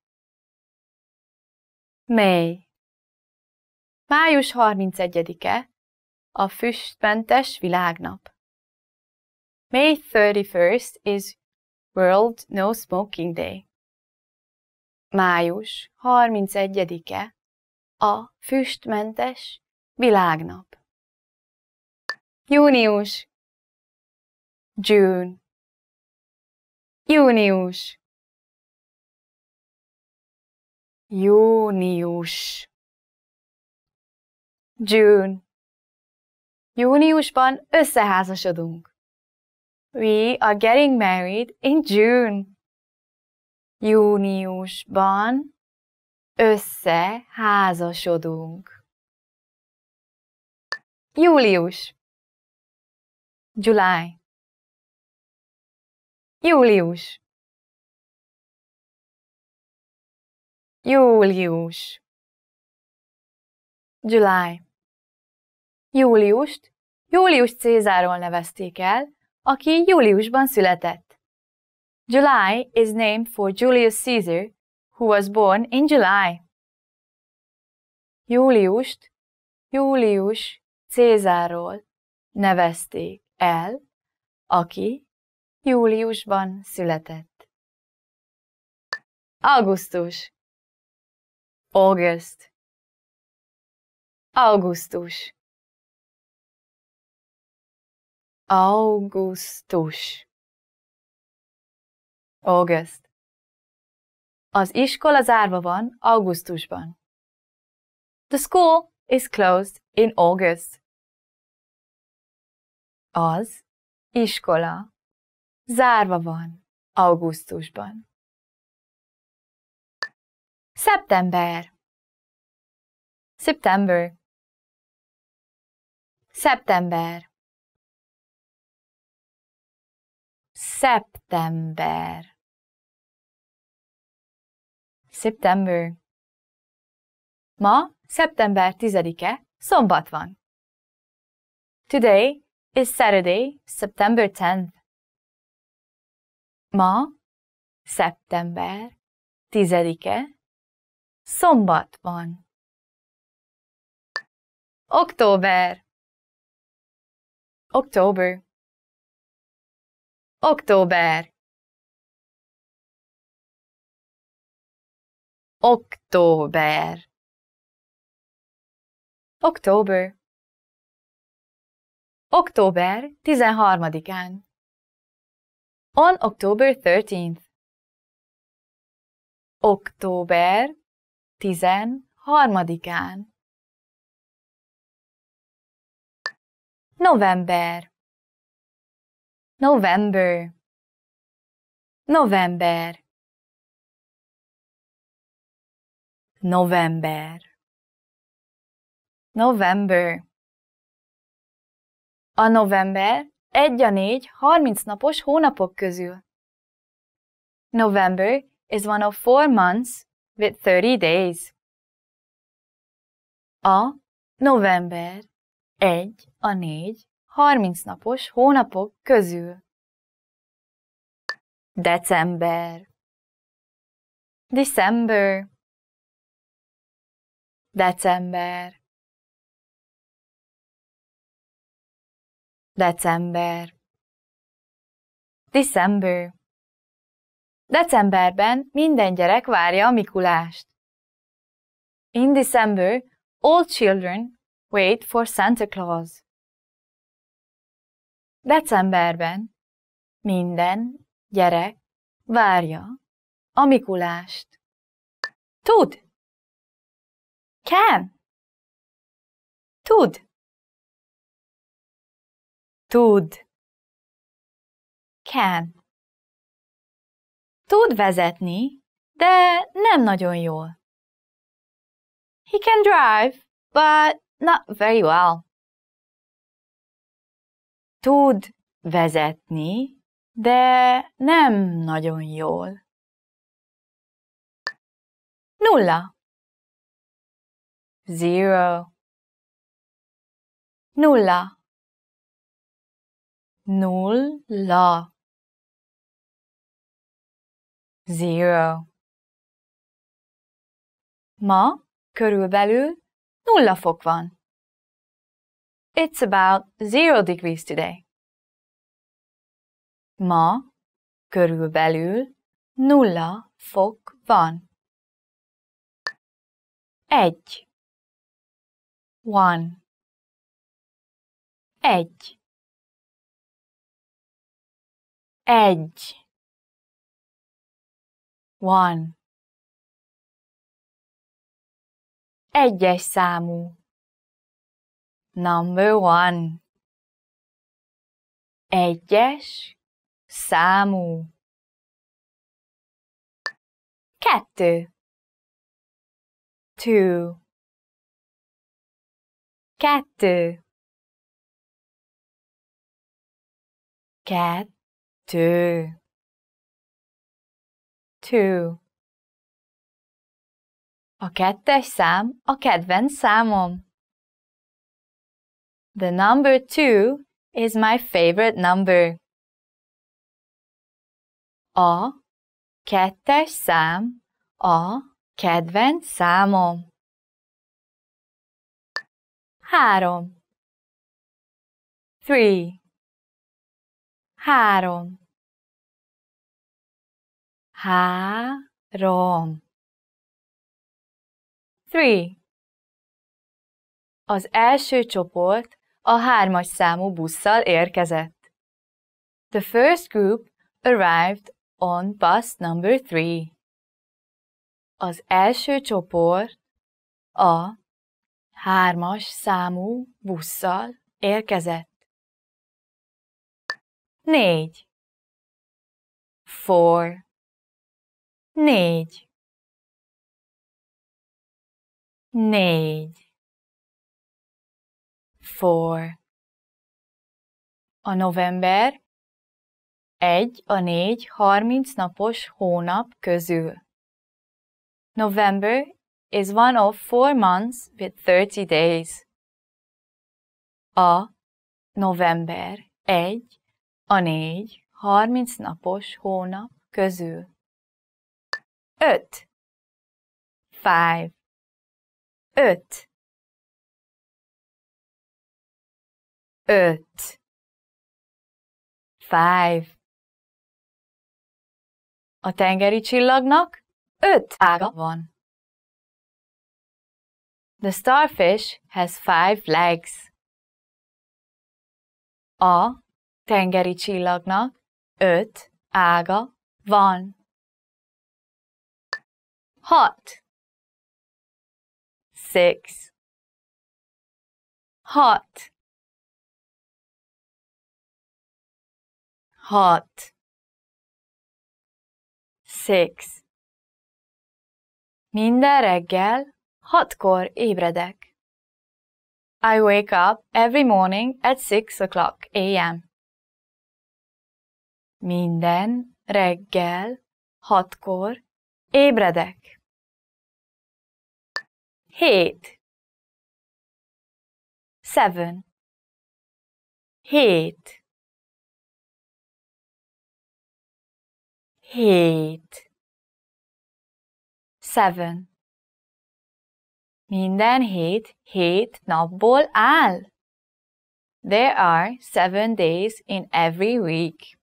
May. Május harmincegyedike a füstmentes világnap. May thirty-first is World No Smoking Day. Május harmincegyedike a füstmentes világnap. Június. June. Június. Június. June. Júniusban összeházasodunk. We are getting married in June. Júniusban összeházasodunk. Július. July. Július. Július. July. Júliust Július Cézárról nevezték el, aki júliusban született. July is named for Julius Caesar, who was born in July. Júliust Július Cézárról nevezték el, aki júliusban született. Augusztus. August. Augusztus. Augusztus. August. Az iskola zárva van augusztusban. The school is closed in August. Az iskola zárva van augusztusban. Szeptember. September. Szeptember. Szeptember. September. Ma szeptember tizedike, szombat van. Today is Saturday, September tenth. Ma szeptember tizedike, szombat van. Október. October. Október. Október. Október. Október tizenharmadikán. On October thirteenth. Október tizenharmadikán. November. November. November. November. November. A november egy a négy harminc napos hónapok közül. November is one of four months with thirty days. A november egy a négy harminc napos hónapok közül. December. December. December. December. December. Decemberben minden gyerek várja a Mikulást. In December, all children wait for Santa Claus. Decemberben minden gyerek várja a Mikulást. Tud. Can. Tud. Tud. can. Tud vezetni, de nem nagyon jól. He can drive, but not very well. Tud vezetni, de nem nagyon jól. Nulla. Zero. Nulla. Nulla. Zero. Ma körülbelül nulla fok van. It's about zero degrees today. Ma körülbelül nulla fok van. Egy. One. Egy. Egy. One. Egyes számú. Number one. Egyes számú. Kettő. Two. Kettő. Kettő. Two. A kettes szám a kedvenc számom. The number two is my favorite number. A kettes szám a kedvenc számom. Három. Three. Három. Három. Three. Az első csoport a hármas számú busszal érkezett. The first group arrived on bus number three. Az első csoport a hármas számú busszal érkezett. Négy. Four. Négy. Négy. Four. A november egy a négy harminc napos hónap közül. November is one of four months with thirty days. A november egy a négy harminc napos hónap közül. Öt. Five. Öt. Öt. Five. A tengeri csillagnak öt ága van. The starfish has five legs. A tengeri csillagnak öt ága van. Hat. Six. Hat. Hat. Six. Minden reggel hatkor ébredek. I wake up every morning at six o'clock a m Minden reggel hatkor ébredek. Hét. Seven. Hét. Hét. Seven. Minden hét hét napból áll. There are seven days in every week.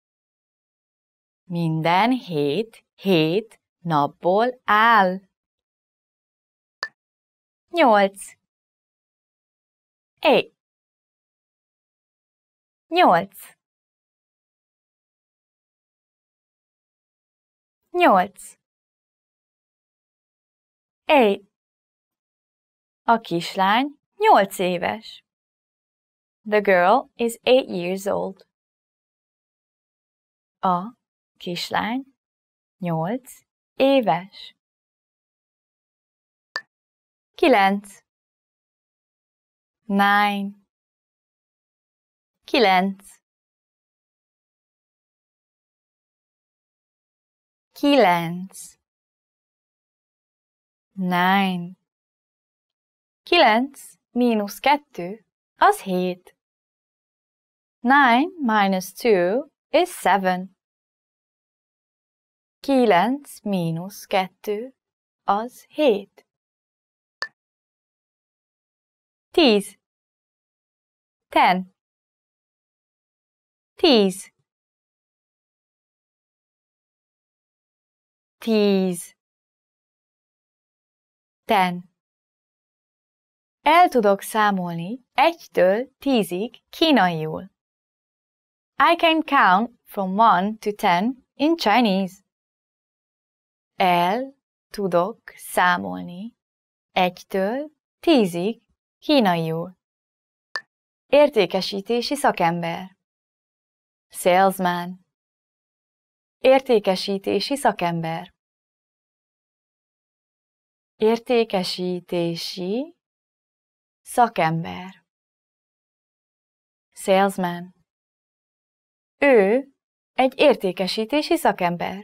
Minden hét hét napból áll. Nyolc. Eight. Nyolc. Nyolc. Eight. A kislány nyolc éves. The girl is eight years old. A kislány nyolc éves. Kilenc. Nine. Kilenc. Kilenc. Nine. Kilenc mínusz kettő, az hét. Nine minus two is seven. Kilenc mínusz kettő, az hét. Tíz. Ten. Tíz. Tíz. Ten. El tudok számolni egytől tízig kínaiul. I can count from one to ten in Chinese. El tudok számolni egytől tízig kínaiul. Értékesítési szakember. Salesman. Értékesítési szakember. Értékesítési szakember. Salesman. Ő egy értékesítési szakember.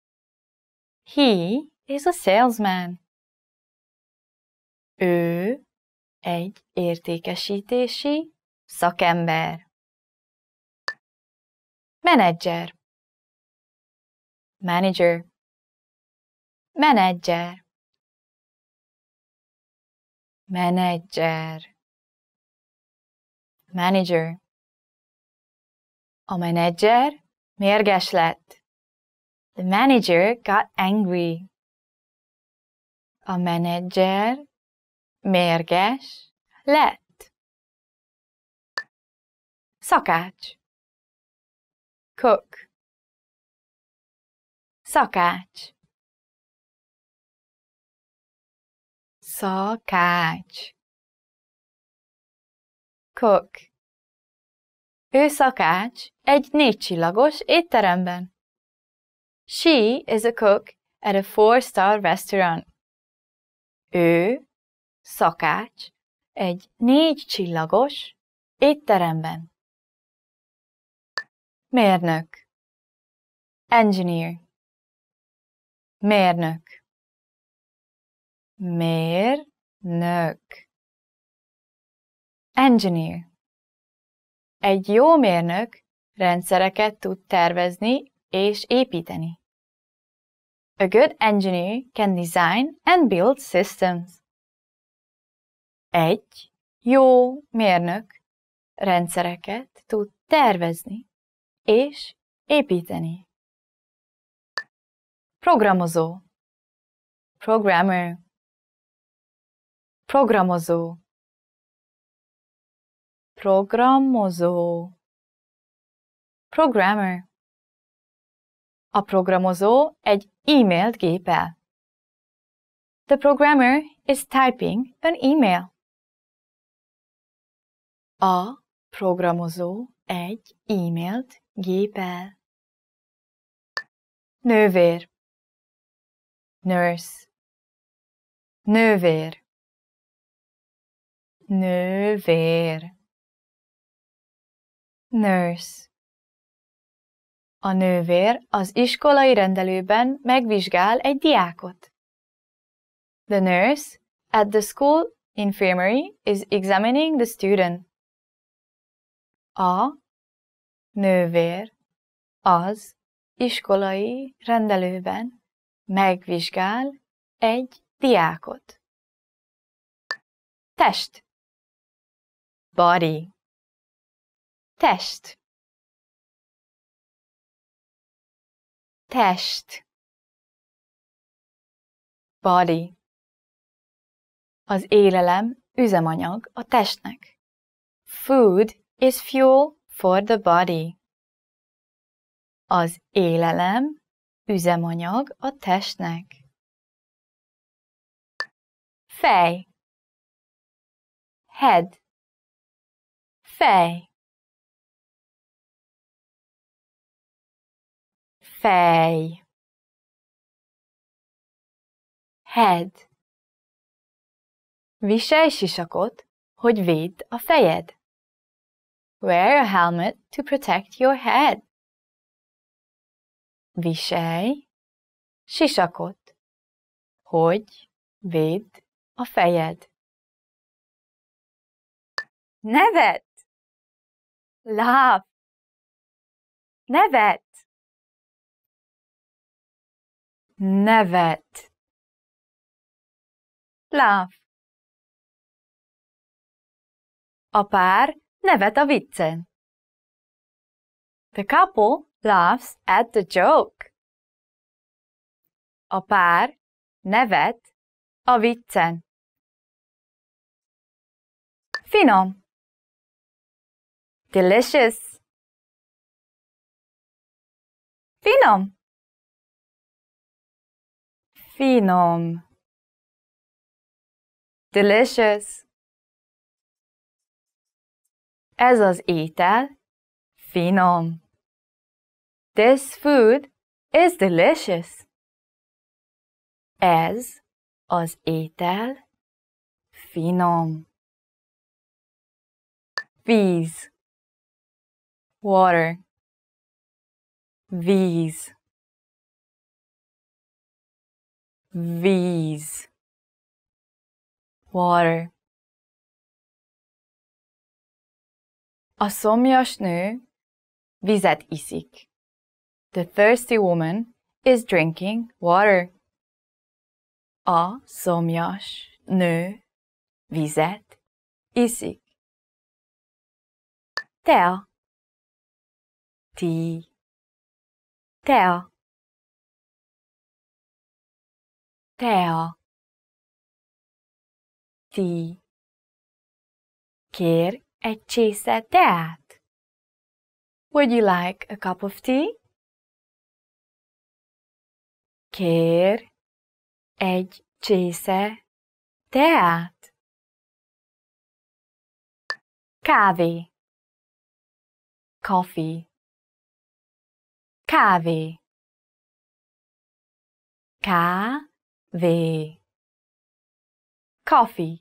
He is a salesman. Ő egy értékesítési szakember. Menedzser. Manager. Menedzser. Menedzser. Manager. A menedzser mérges lett. The manager got angry. A menedzser mérges lett. Szakács. Cook. Szakács. Szakács. Cook. Ő szakács egy négycsillagos étteremben. She is a cook at a four-star restaurant. Ő szakács egy négycsillagos étteremben. Mérnök. Engineer. Mérnök. Mérnök. Engineer. Egy jó mérnök rendszereket tud tervezni és építeni. A good engineer can design and build systems. Egy jó mérnök rendszereket tud tervezni és építeni. Programozó. Programmer. Programozó. Programozó. Programmer. A programozó egy e-mailt gépel. The programmer is typing an email. A programozó egy e-mailt gépel. Nővér. Nurse. Nővér. Nővér. Nurse. A nővér az iskolai rendelőben megvizsgál egy diákot. The nurse at the school infirmary is examining the student. A nővér az iskolai rendelőben megvizsgál egy diákot. Test. Body. Test. Test. Body. Az élelem üzemanyag a testnek. Food is fuel for the body. Az élelem üzemanyag a testnek. Fej. Head. Fej. Fej. Head. Viselj sisakot, hogy védd a fejed. Wear a helmet to protect your head. Viselj sisakot, hogy védd a fejed. Nevet. Laugh. Nevet. Nevet. Laugh. A pár nevet a viccen. The couple laughs at the joke. A pár nevet a viccen. Finom. Delicious. Finom. Finom. Delicious. Ez az étel finom. This food is delicious. Ez az étel finom. Víz. Water. Víz. Víz. Water. A szomjas nő vizet iszik. The thirsty woman is drinking water. A szomjas nő vizet iszik. Tea. Tea. Tea. Tea. Tea. Kér egy csésze teát. Would you like a cup of tea? Kér egy csésze teát. Kávé. Coffee. Kávé. Kávé. Coffee.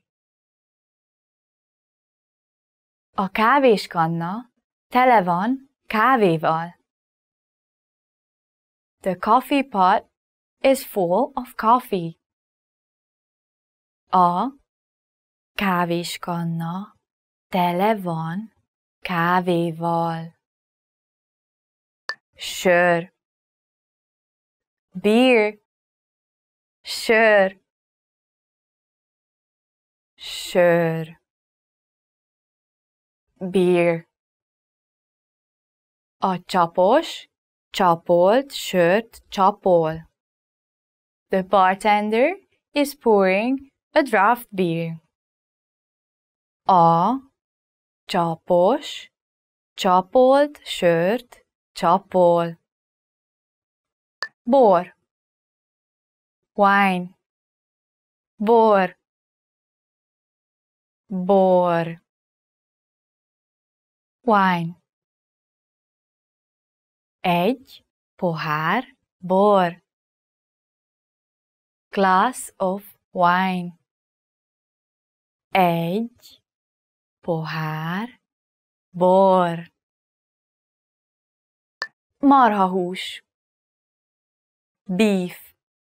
A kávéskanna tele van kávéval. The coffee pot is full of coffee. A kávéskanna tele van kávéval. Sör. Beer. Sör. Sör. Beer. A csapos csapolt sört csapol. The bartender is pouring a draft beer. A csapos csapolt sört csapol. Bor. Wine. Bor. Bor. Wine. Egy pohár bor. Glass of wine. Egy pohár bor. Marhahús. Beef.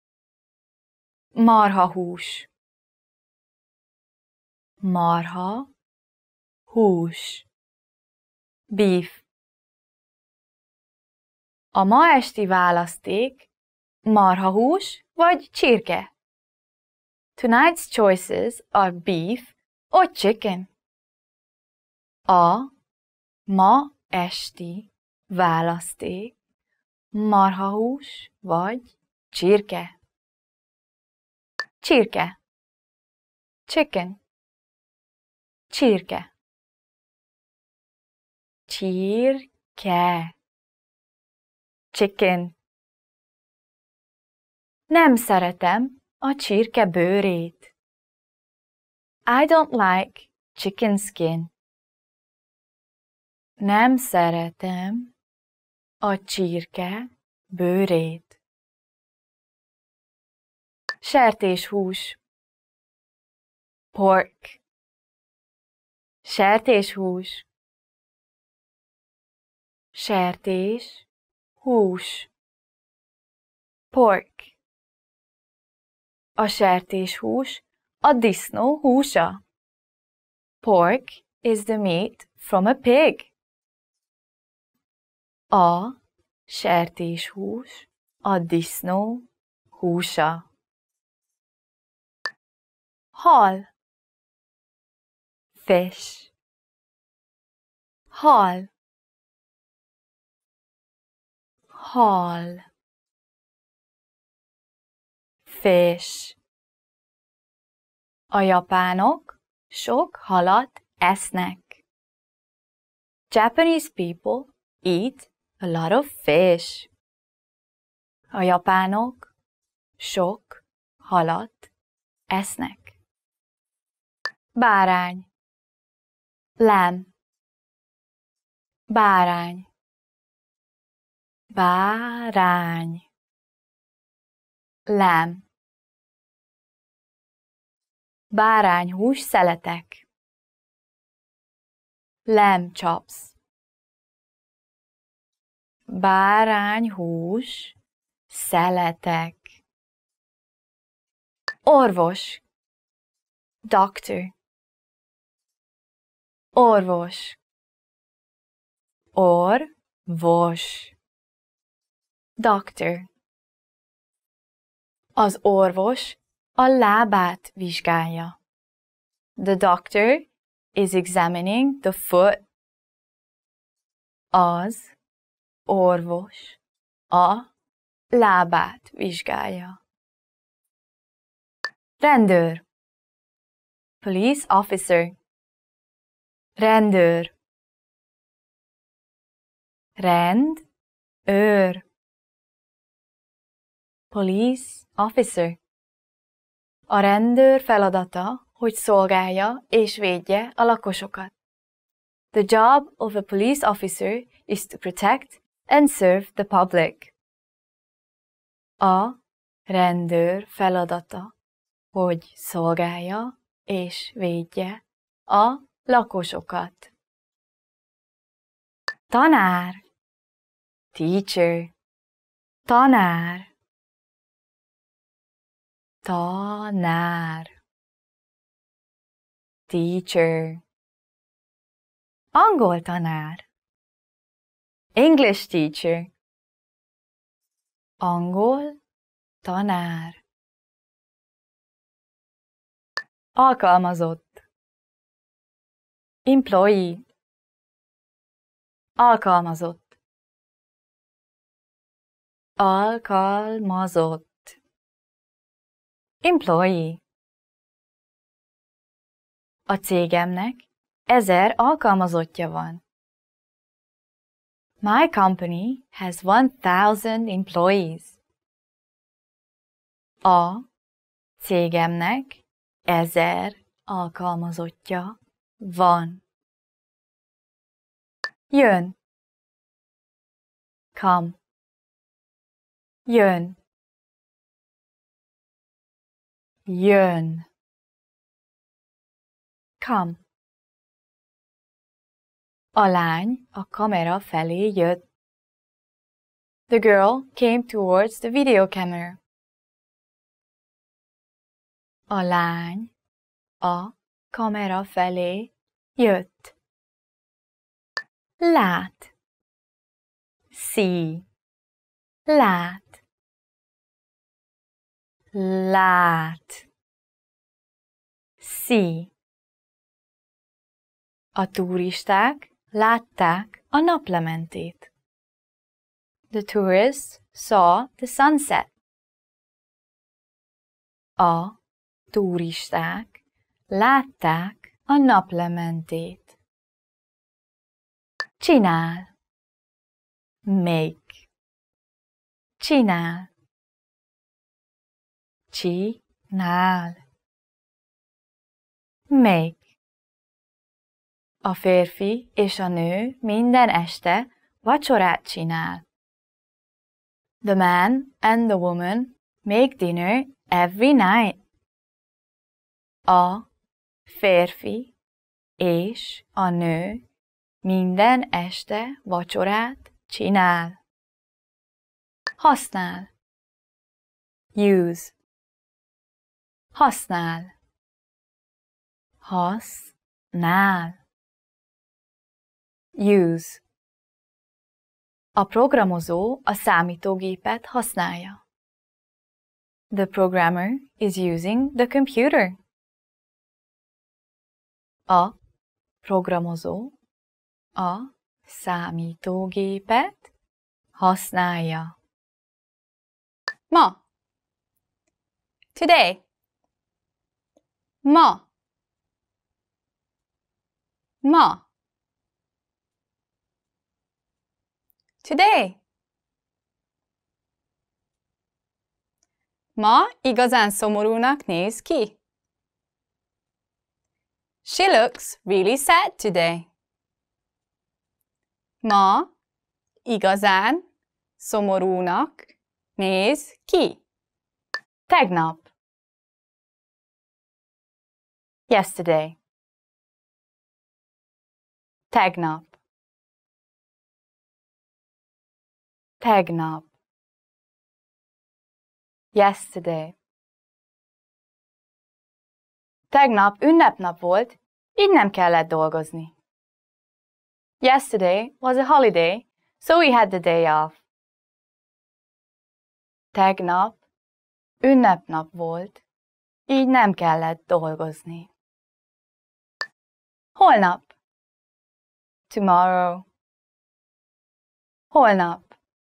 Marhahús. Marha hús. Beef. A ma esti választék marhahús vagy csirke. Tonight's choices are beef or chicken. A ma esti választék marhahús vagy csirke. Csirke. Chicken. Csirke. Csirke. Chicken. Nem szeretem a csirke bőrét. I don't like chicken skin. Nem szeretem a csirke bőrét. Sertéshús, pork. Sertéshús, sertés, hús, pork. A sertéshús a disznó húsa. Pork is the meat from a pig. A sertéshús a disznó húsa. Hal, fish. Hal, hal, fish. A japánok sok halat esznek. Japanese people eat a lot of fish. A japánok sok halat esznek. Bárány, lamb. Bárány, bárány, lamb. Bárányhús szeletek. Lamb chops. Bárányhús szeletek. Orvos, doctor. Orvos, orvos, doctor. Az orvos a lábát vizsgálja. The doctor is examining the foot. Az orvos a lábát vizsgálja. Rendőr, police officer. Rendőr, rend, őr. Police officer. A rendőr feladata, hogy szolgálja és védje a lakosokat. The job of a police officer is to protect and serve the public. A rendőr feladata, hogy szolgálja és védje a lakosokat. Tanár, teacher. Tanár, tanár, teacher. Angol tanár, English teacher. Angol tanár. Alkalmazott, employee. Alkalmazott, alkalmazott. Employee. A cégemnek ezer alkalmazottja van. My company has one thousand employees. A cégemnek ezer alkalmazottja van. Jön. Come. Jön. Jön. Come. A lány a kamera felé jött. The girl came towards the video camera. A lány a kamera felé jött. Lát. See. Lát. Lát. See. A turisták látták a naplementét. The tourists saw the sunset. A turisták látták a naplementét. Csinál. Make. Csinál. Csinál. Make. A férfi és a nő minden este vacsorát csinál. The man and the woman make dinner every night. A férfi és a nő minden este vacsorát csinál. Használ. Use. Használ. Használ. Use. A programozó a számítógépet használja. The programmer is using the computer. A programozó a számítógépet használja. Ma. Today. Ma. Ma. Today. Ma igazán szomorúnak néz ki. She looks really sad today. Ma igazán szomorúnak néz ki. Tegnap. Yesterday. Tegnap. Tegnap. Yesterday. Tegnap ünnepnap volt, így nem kellett dolgozni. Yesterday was a holiday, so we had the day off. Tegnap ünnepnap volt, így nem kellett dolgozni. Holnap. Tomorrow. Holnap.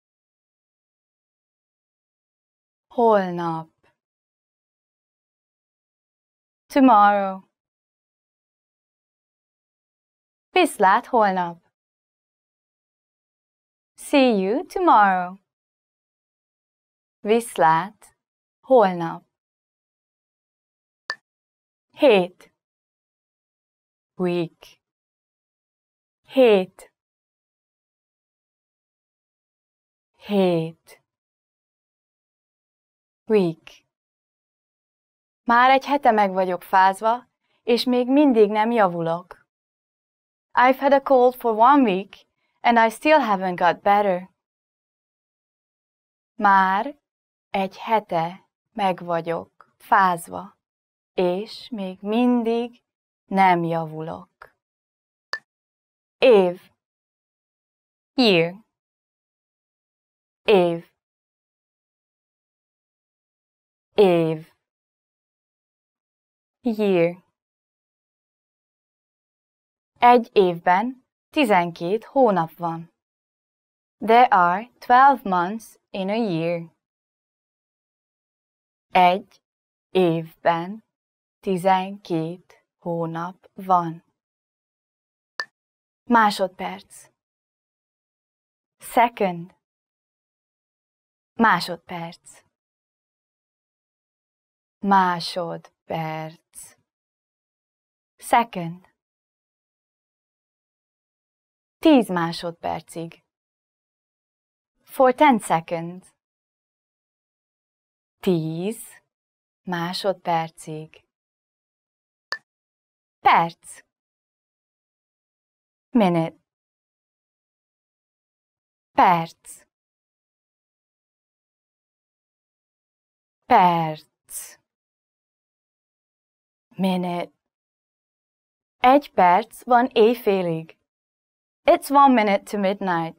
Holnap. Tomorrow. Viszlát holnap. See you tomorrow. Viszlát holnap. Hét. Week. Hét. Hét. Week. Már egy hete meg vagyok fázva, és még mindig nem javulok. I've had a cold for one week, and I still haven't got better. Már egy hete meg vagyok fázva, és még mindig nem javulok. Év. Year. Év. Év. Year. Egy évben tizenkét hónap van. There are twelve months in a year. Egy évben tizenkét hónap van. Másodperc. Second. Másodperc. Másodperc. Second. Tíz másodpercig. For ten seconds. Tíz másodpercig. Perc. Minute. Perc. Perc. Minute. Egy perc van éjfélig. It's one minute to midnight.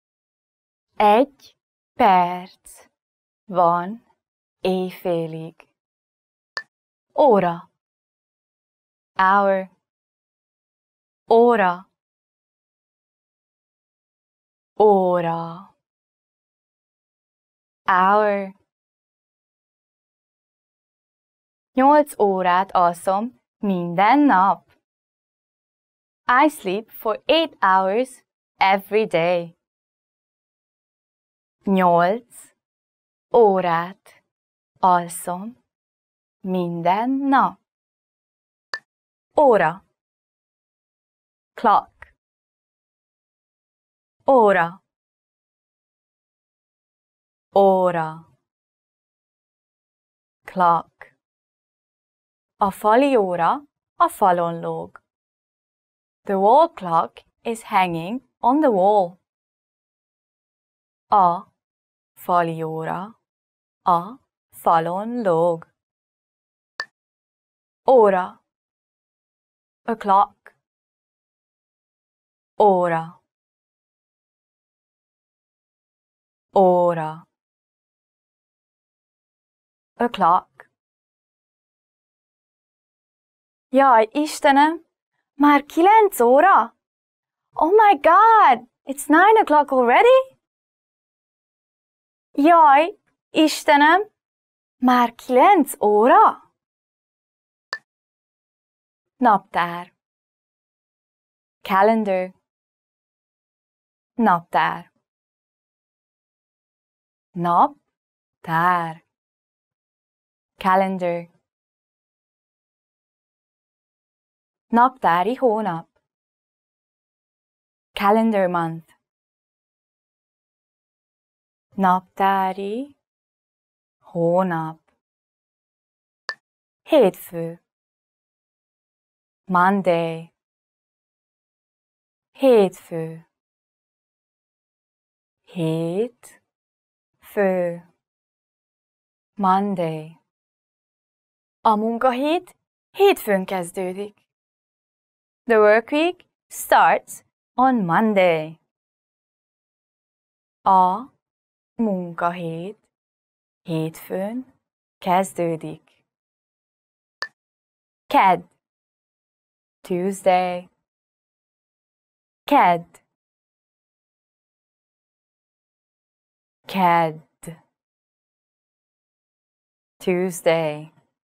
Egy perc van éjfélig. Óra. Hour. Óra. Óra. Hour. Nyolc órát alszom minden nap. I sleep for eight hours every day. Nyolc órát alszom minden nap. Óra. Clock. Óra. óra, clock. A fali óra a falon lóg. The wall clock is hanging on the wall. A fali óra a falon lóg. Óra, a clock. Óra, óra, a clock. Jaj, Istenem, már kilenc óra? Oh my God, it's nine o'clock already? Jaj, Istenem, már kilenc óra? Naptár, calendar, naptár, naptár, calendar, naptári hónap, calendar month, naptári hónap, hétfő, Monday, hétfő, hétfő, Monday. A munkahét hétfőn kezdődik. The work week starts on Monday. A munkahét hétfőn kezdődik. Kedd, Tuesday, kedd, kedd, Tuesday.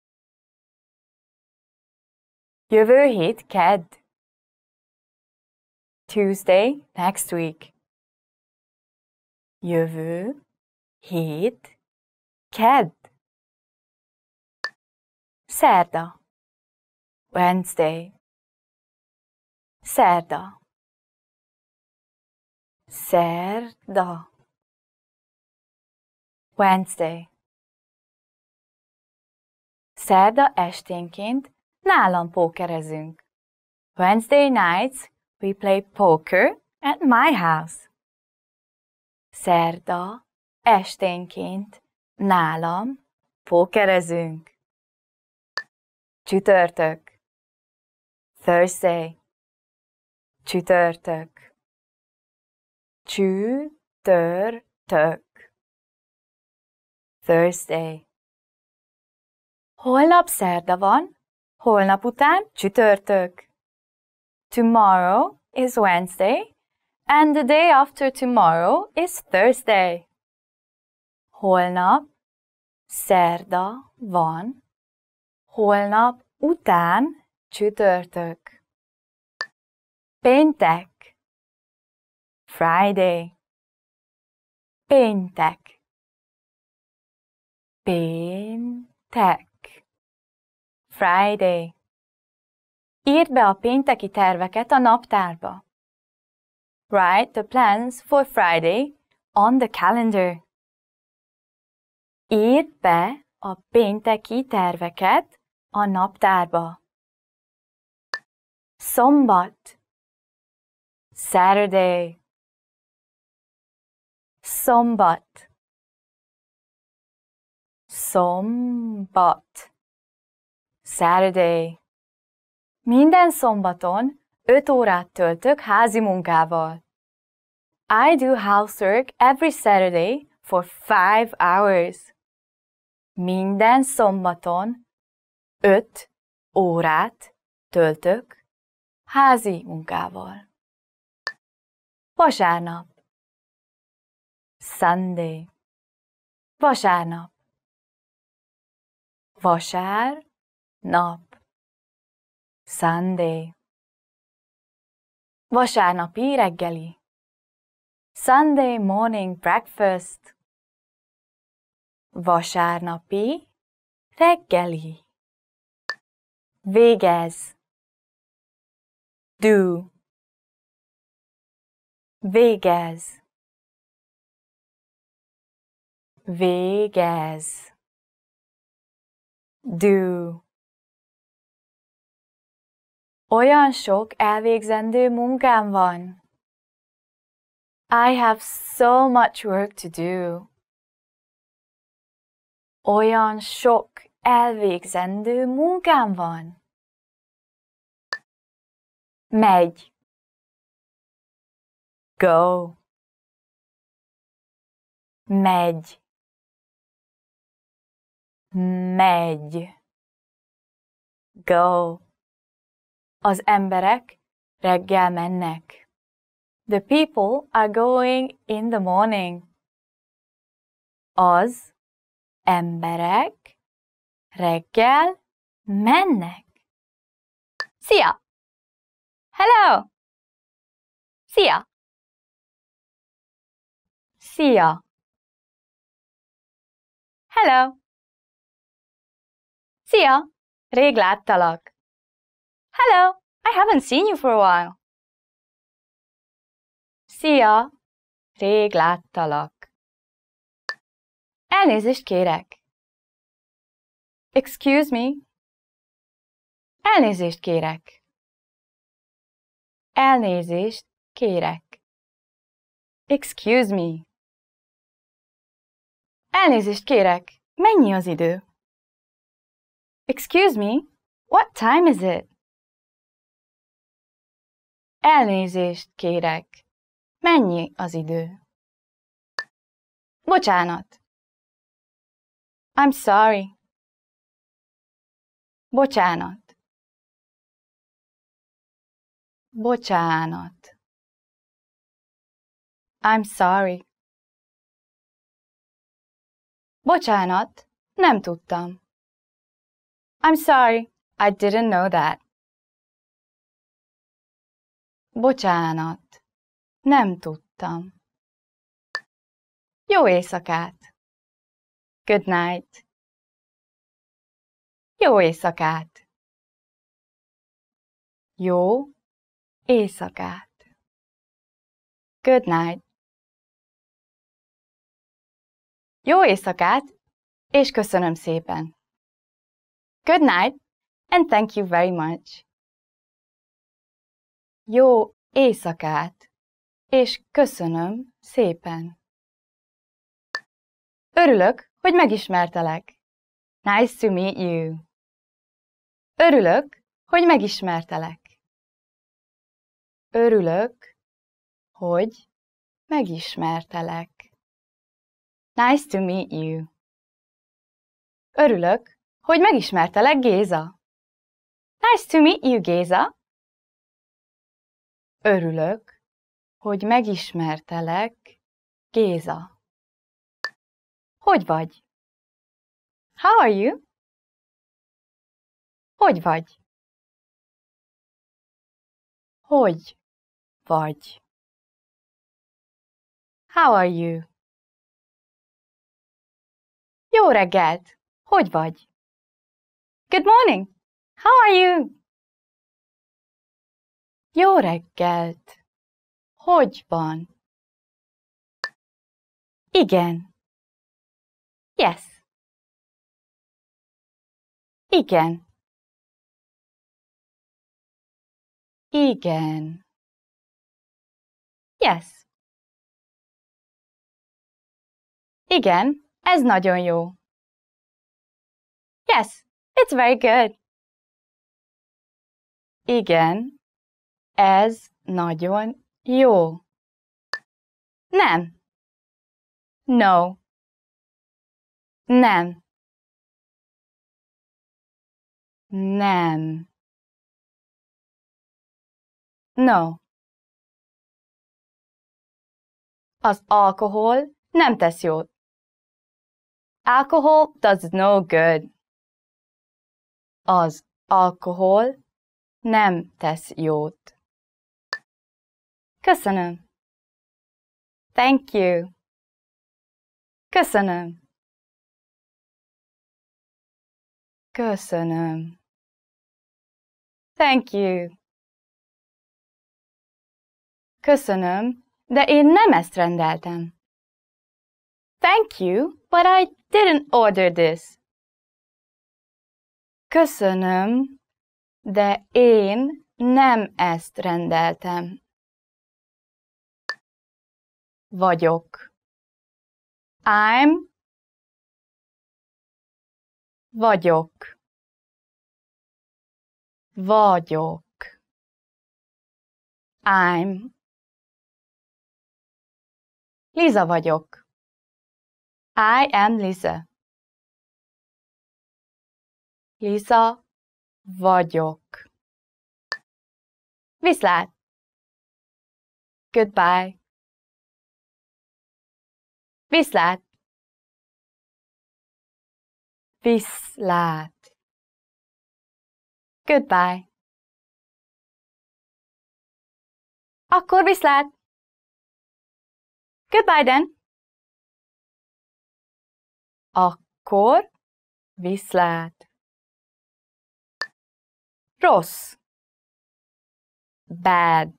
Jövő hét kedd, Tuesday next week. Jövő hét kedd. Szerda, Wednesday, szerda, szerda, Wednesday. Szerda esténként nálam pókerezünk. Wednesday nights we play poker at my house. Szerda esténként nálam pókerezünk. Csütörtök, Thursday, csütörtök, csütörtök, Thursday. Holnap szerda van, holnap után csütörtök. Tomorrow is Wednesday, and the day after tomorrow is Thursday. Holnap szerda van, holnap után csütörtök. Péntek, Friday, péntek, péntek, Friday. Írd be a pénteki terveket a naptárba. Write the plans for Friday on the calendar. Írd be a pénteki terveket a naptárba. Szombat, Saturday, szombat, szombat, Saturday. Minden szombaton öt órát töltök házi munkával. I do housework every Saturday for five hours. Minden szombaton öt órát töltök házi munkával. Vasárnap, Sunday, vasárnap, vasárnap, Sunday. Vasárnapi reggeli, Sunday morning breakfast. Vasárnapi reggeli. Végez, do, végez, Végez. Do. Olyan sok elvégzendő munkám van. I have so much work to do. Olyan sok elvégzendő munkám van. Megy. Go. Megy. Megy. Go. Az emberek reggel mennek. The people are going in the morning. Az emberek reggel mennek. Szia! Hello! Szia! Szia! Hello! Szia! Rég láttalak. Hello! I haven't seen you for a while. Szia! Rég láttalak. Elnézést kérek. Excuse me. Elnézést kérek. Elnézést kérek. Excuse me. Elnézést kérek. Mennyi az idő? Excuse me. What time is it? Elnézést kérek. Mennyi az idő? Bocsánat. I'm sorry. Bocsánat. Bocsánat. I'm sorry. Bocsánat, nem tudtam. I'm sorry, I didn't know that. Bocsánat, nem tudtam. Jó éjszakát. Good night. Jó éjszakát. Jó éjszakát. Good night. Jó éjszakát, és köszönöm szépen. Good night, and thank you very much. Jó éjszakát, és köszönöm szépen. Örülök, hogy megismertelek. Nice to meet you. Örülök, hogy megismertelek. Örülök, hogy megismertelek. Nice to meet you. Örülök, hogy megismertelek, Géza. Nice to meet you, Géza. Örülök, hogy megismertelek, Géza. Hogy vagy? How are you? Hogy vagy? Hogy vagy? How are you? Jó reggelt! Hogy vagy? Good morning! How are you? Jó reggelt! Hogy van? Igen. Yes. Igen. Igen. Yes. Igen, ez nagyon jó. Yes, it's very good. Igen, ez nagyon jó. Nem. No. Nem. Nem. No. Az alkohol nem tesz jót. Alcohol does no good. Az alkohol nem tesz jót. Köszönöm. Thank you. Köszönöm. Köszönöm. Thank you. Köszönöm, de én nem ezt rendeltem. Thank you, but I didn't order this. Köszönöm, de én nem ezt rendeltem. Vagyok. I'm. Vagyok. Vagyok. I'm. Liza vagyok. I am Lisa. Lisa vagyok. Viszlát. Goodbye. Viszlát. Viszlát. Goodbye. Akkor viszlát. Goodbye then. Akkor viszlát. Rossz. Bad.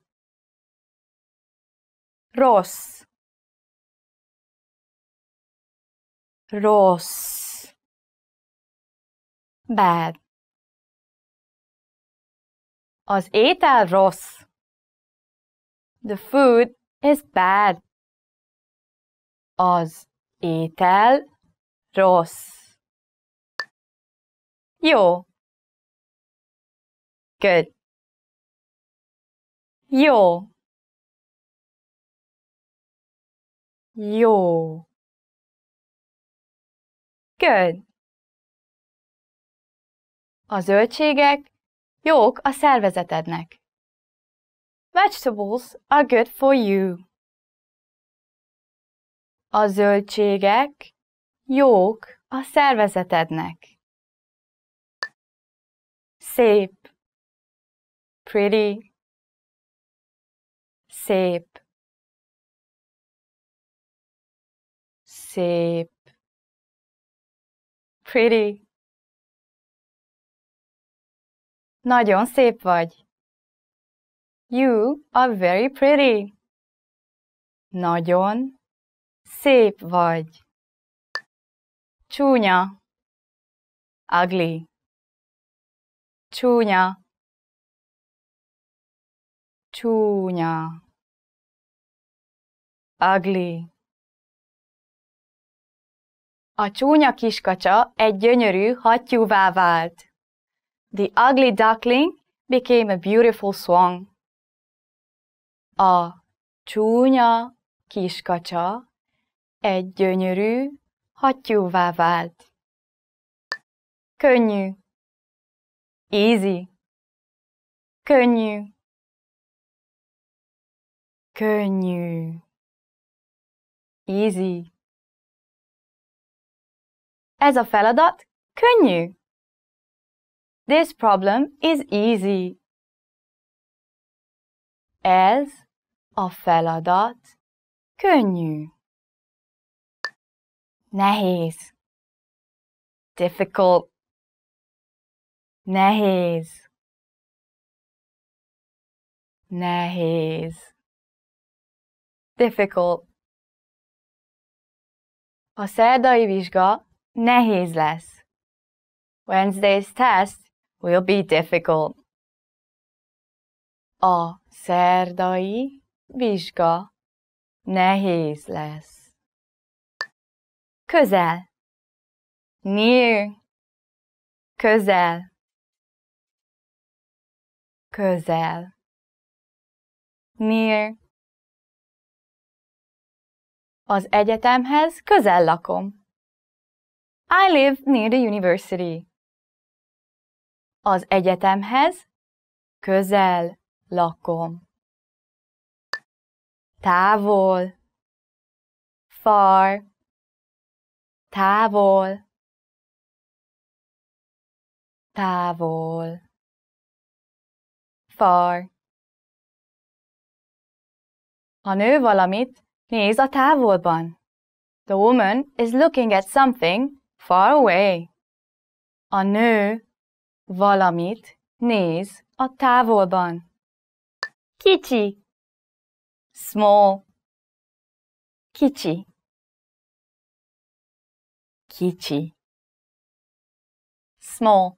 Rossz. Rossz. Bad. Az étel rossz. The food is bad. Az étel rossz. Jó. Good. Jó. Jó. Good. A zöldségek jók a szervezetednek. Vegetables are good for you. A zöldségek jók a szervezetednek. Szép. Pretty. Szép. Szép. Pretty. Nagyon szép vagy. You are very pretty. Nagyon szép vagy. Csúnya. Ugly. Csúnya. Csúnya. Ugly. A csúnya kiskacsa egy gyönyörű hattyúvá vált. The ugly duckling became a beautiful swan. A csúnya kiskacsa egy gyönyörű hattyúvá vált. Könnyű. Easy. Könnyű. Könnyű. Easy. Ez a feladat könnyű. This problem is easy. Ez a feladat könnyű. Nehéz. Difficult. Nehéz. Nehéz. Difficult. A szerdai vizsga nehéz lesz. Wednesday's test will be difficult. A szerdai vizsga nehéz lesz. Közel. Near. Közel. Közel. Near. Az egyetemhez közel lakom. I live near the university. Az egyetemhez közel lakom. Távol. Far. Távol. Távol. Far. A nő valamit néz a távolban. The woman is looking at something far away. A nő valamit néz a távolban. Kicsi. Small. Kicsi. kicsi. Small.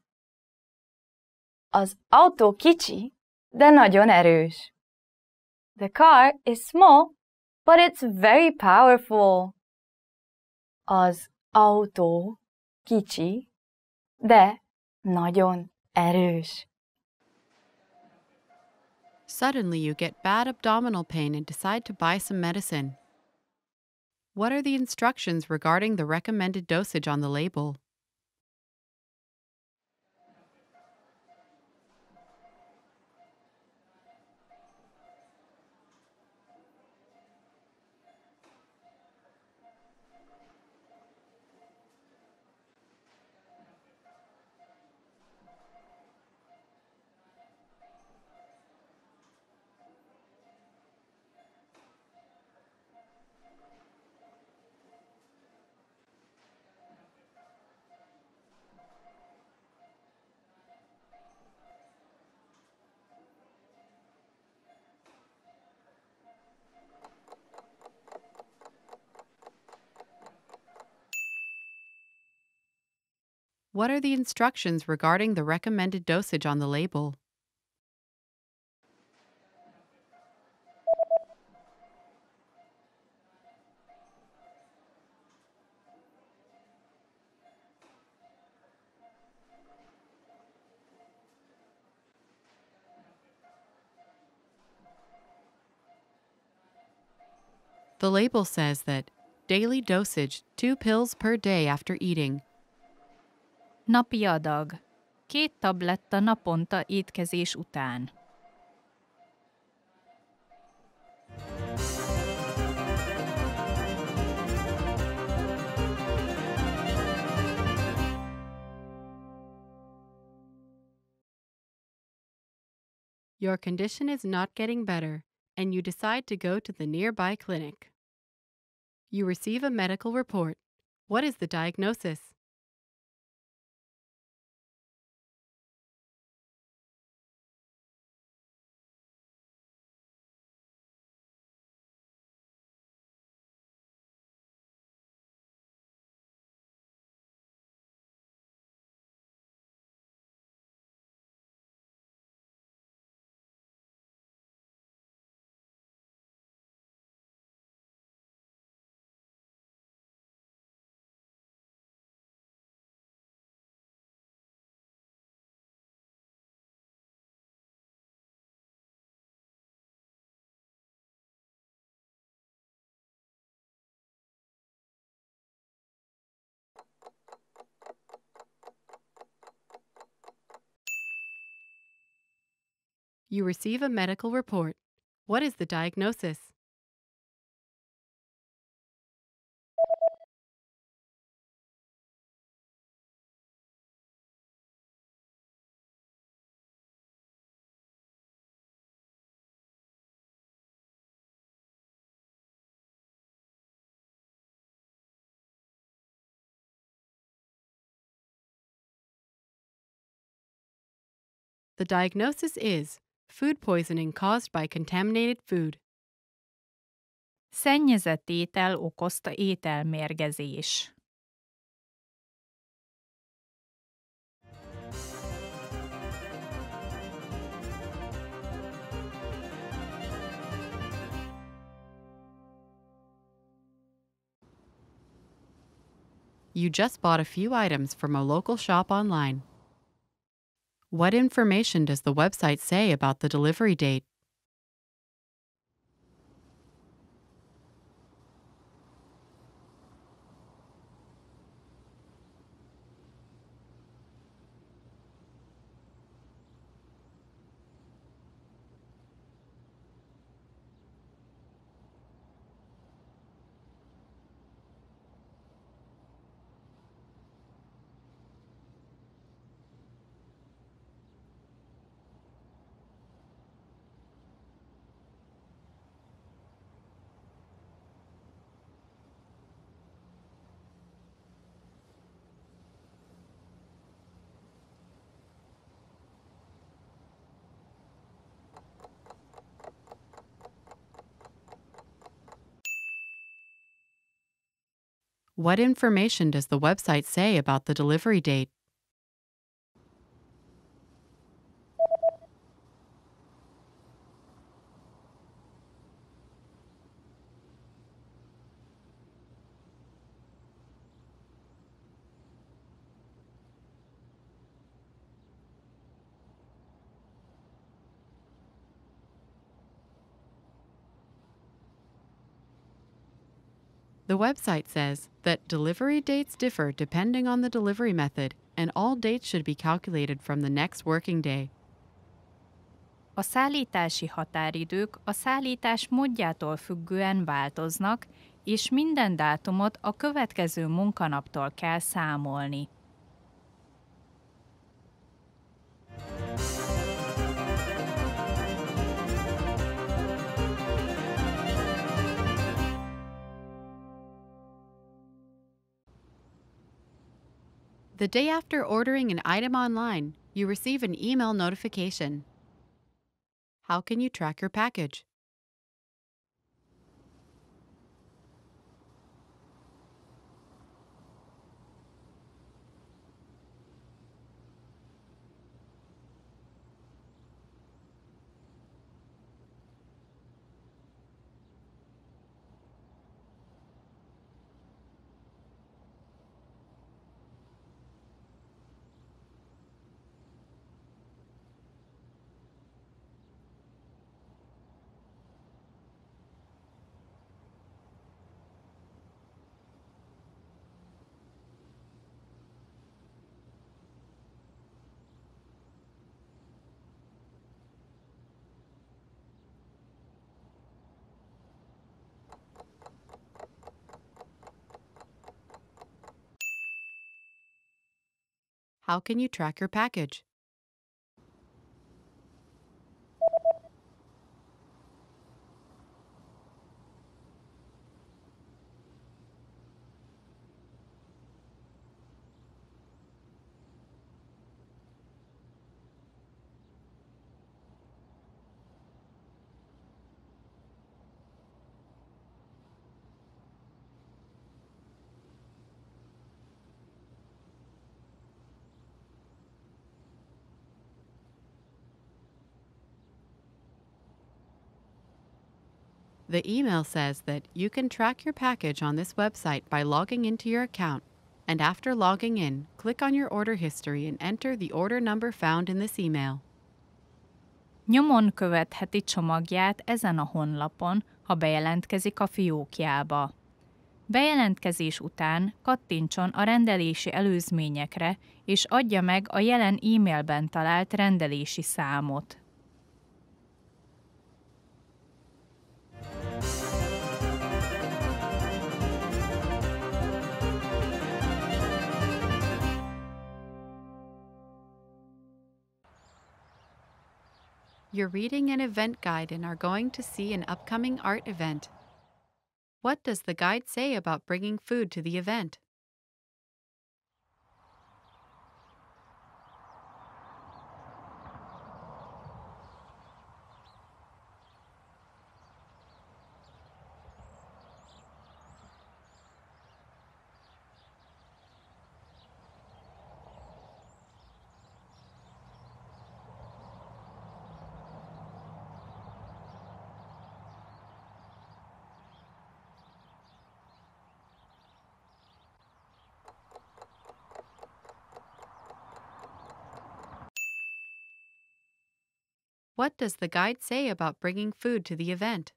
Az autó kicsi, de nagyon erős. The car is small, but it's very powerful. Az autó kicsi, de nagyon erős. Suddenly you get bad abdominal pain and decide to buy some medicine. What are the instructions regarding the recommended dosage on the label? What are the instructions regarding the recommended dosage on the label? The label says that daily dosage, two pills per day after eating. Napi adag. Két tabletta naponta étkezés után. Your condition is not getting better, and you decide to go to the nearby clinic. You receive a medical report. What is the diagnosis? You receive a medical report. What is the diagnosis? The diagnosis is food poisoning caused by contaminated food. Szennyezett étel okozta ételmérgezés. You just bought a few items from a local shop online. What information does the website say about the delivery date? What information does the website say about the delivery date? The website says that delivery dates differ depending on the delivery method, and all dates should be calculated from the next working day. A szállítási határidők a szállítás módjától függően változnak, és minden dátumot a következő munkanaptól kell számolni. The day after ordering an item online, you receive an email notification. How can you track your package? How can you track your package? The email says that you can track your package on this website by logging into your account, and after logging in, click on your order history and enter the order number found in this email. Nyomon követheti csomagját ezen a honlapon, ha bejelentkezik a fiókjába. Bejelentkezés után kattintson a rendelési előzményekre, és adja meg a jelen e-mailben talált rendelési számot. You're reading an event guide and are going to see an upcoming art event. What does the guide say about bringing food to the event? What does the guide say about bringing food to the event?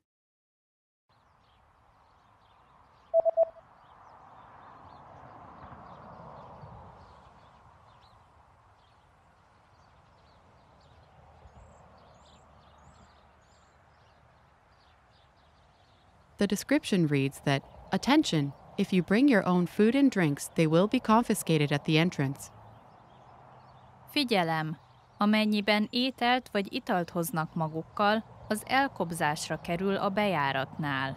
The description reads that, "Attention! If you bring your own food and drinks, they will be confiscated at the entrance." Figyelem! Amennyiben ételt vagy italt hoznak magukkal, az elkobzásra kerül a bejáratnál.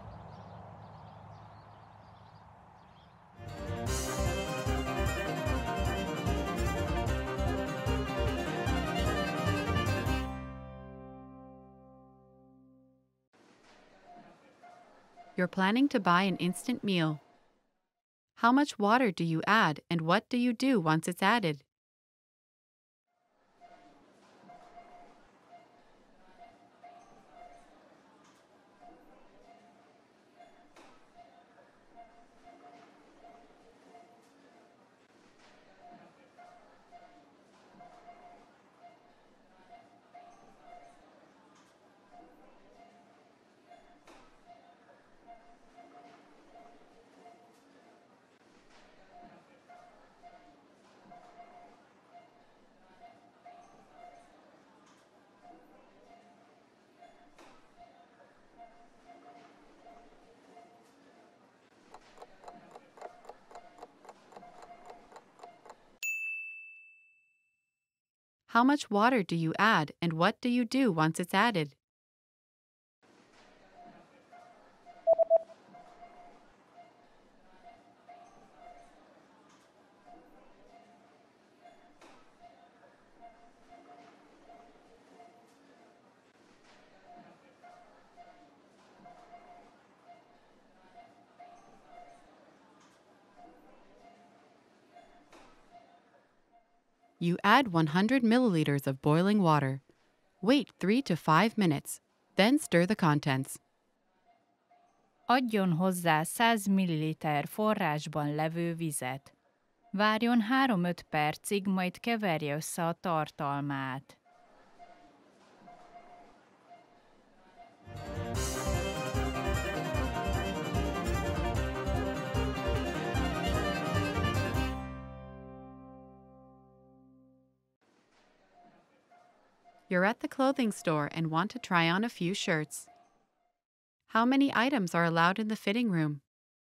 You're planning to buy an instant meal. How much water do you add and what do you do once it's added? How much water do you add and what do you do once it's added? You add one hundred milliliters of boiling water. Wait three to five minutes, then stir the contents. Adjon hozzá száz milliliter forrásban levő vizet. Várjon három-öt percig, majd keverje össze a tartalmát. You're at the clothing store and want to try on a few shirts. How many items are allowed in the fitting room?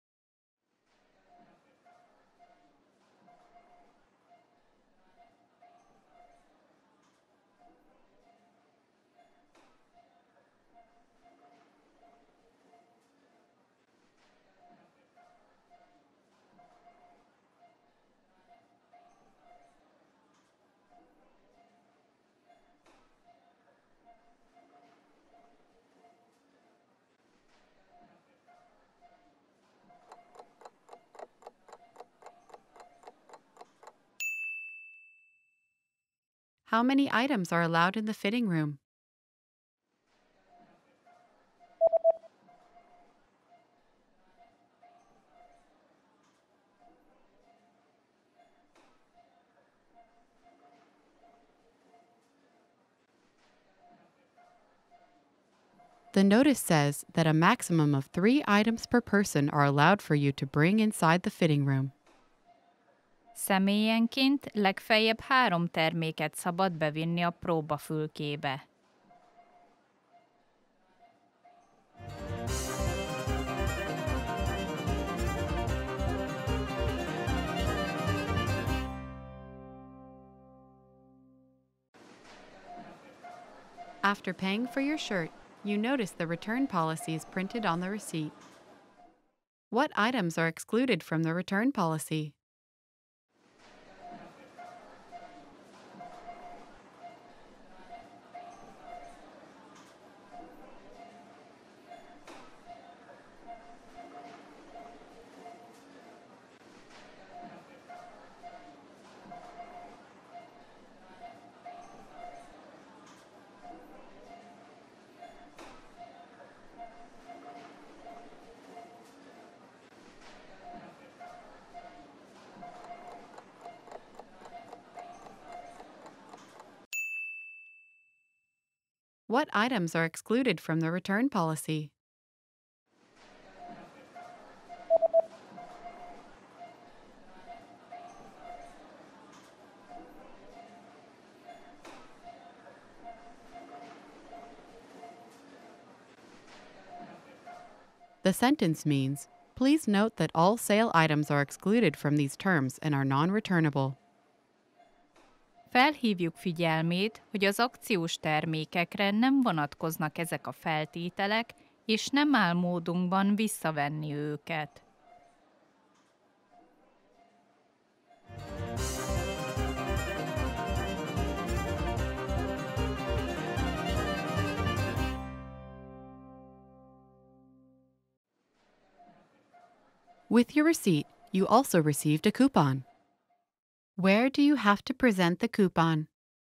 How many items are allowed in the fitting room? The notice says that a maximum of three items per person are allowed for you to bring inside the fitting room. Személyenként legfeljebb három terméket szabad bevinni a próbafülkébe. After paying for your shirt, you notice the return policy is printed on the receipt. What items are excluded from the return policy? What items are excluded from the return policy? The sentence means, please note that all sale items are excluded from these terms and are non-returnable. Felhívjuk figyelmét, hogy az akciós termékekre nem vonatkoznak ezek a feltételek, és nem áll módunkban visszavenni őket. With your receipt, You also received a coupon. Where do you have to present the coupon?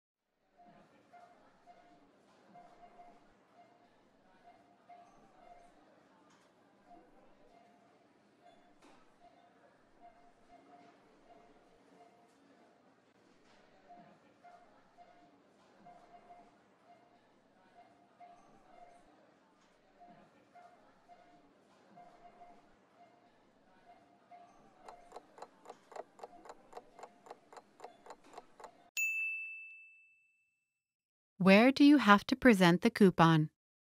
Where do you have to present the coupon?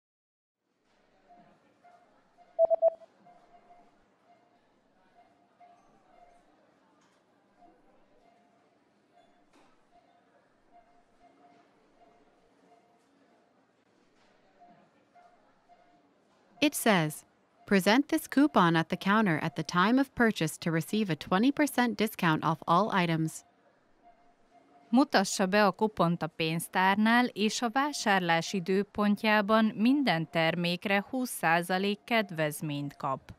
It says, present this coupon at the counter at the time of purchase to receive a twenty percent discount off all items. Mutassa be a kupont a pénztárnál, és a vásárlás időpontjában minden termékre húsz százalék kedvezményt kap.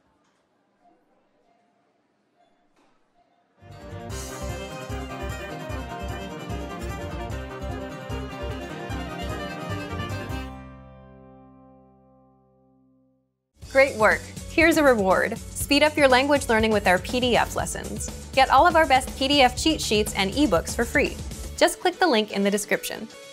Great work! Here's a reward. Speed up your language learning with our P D F lessons. Get all of our best P D F cheat sheets and ebooks for free. Just click the link in the description.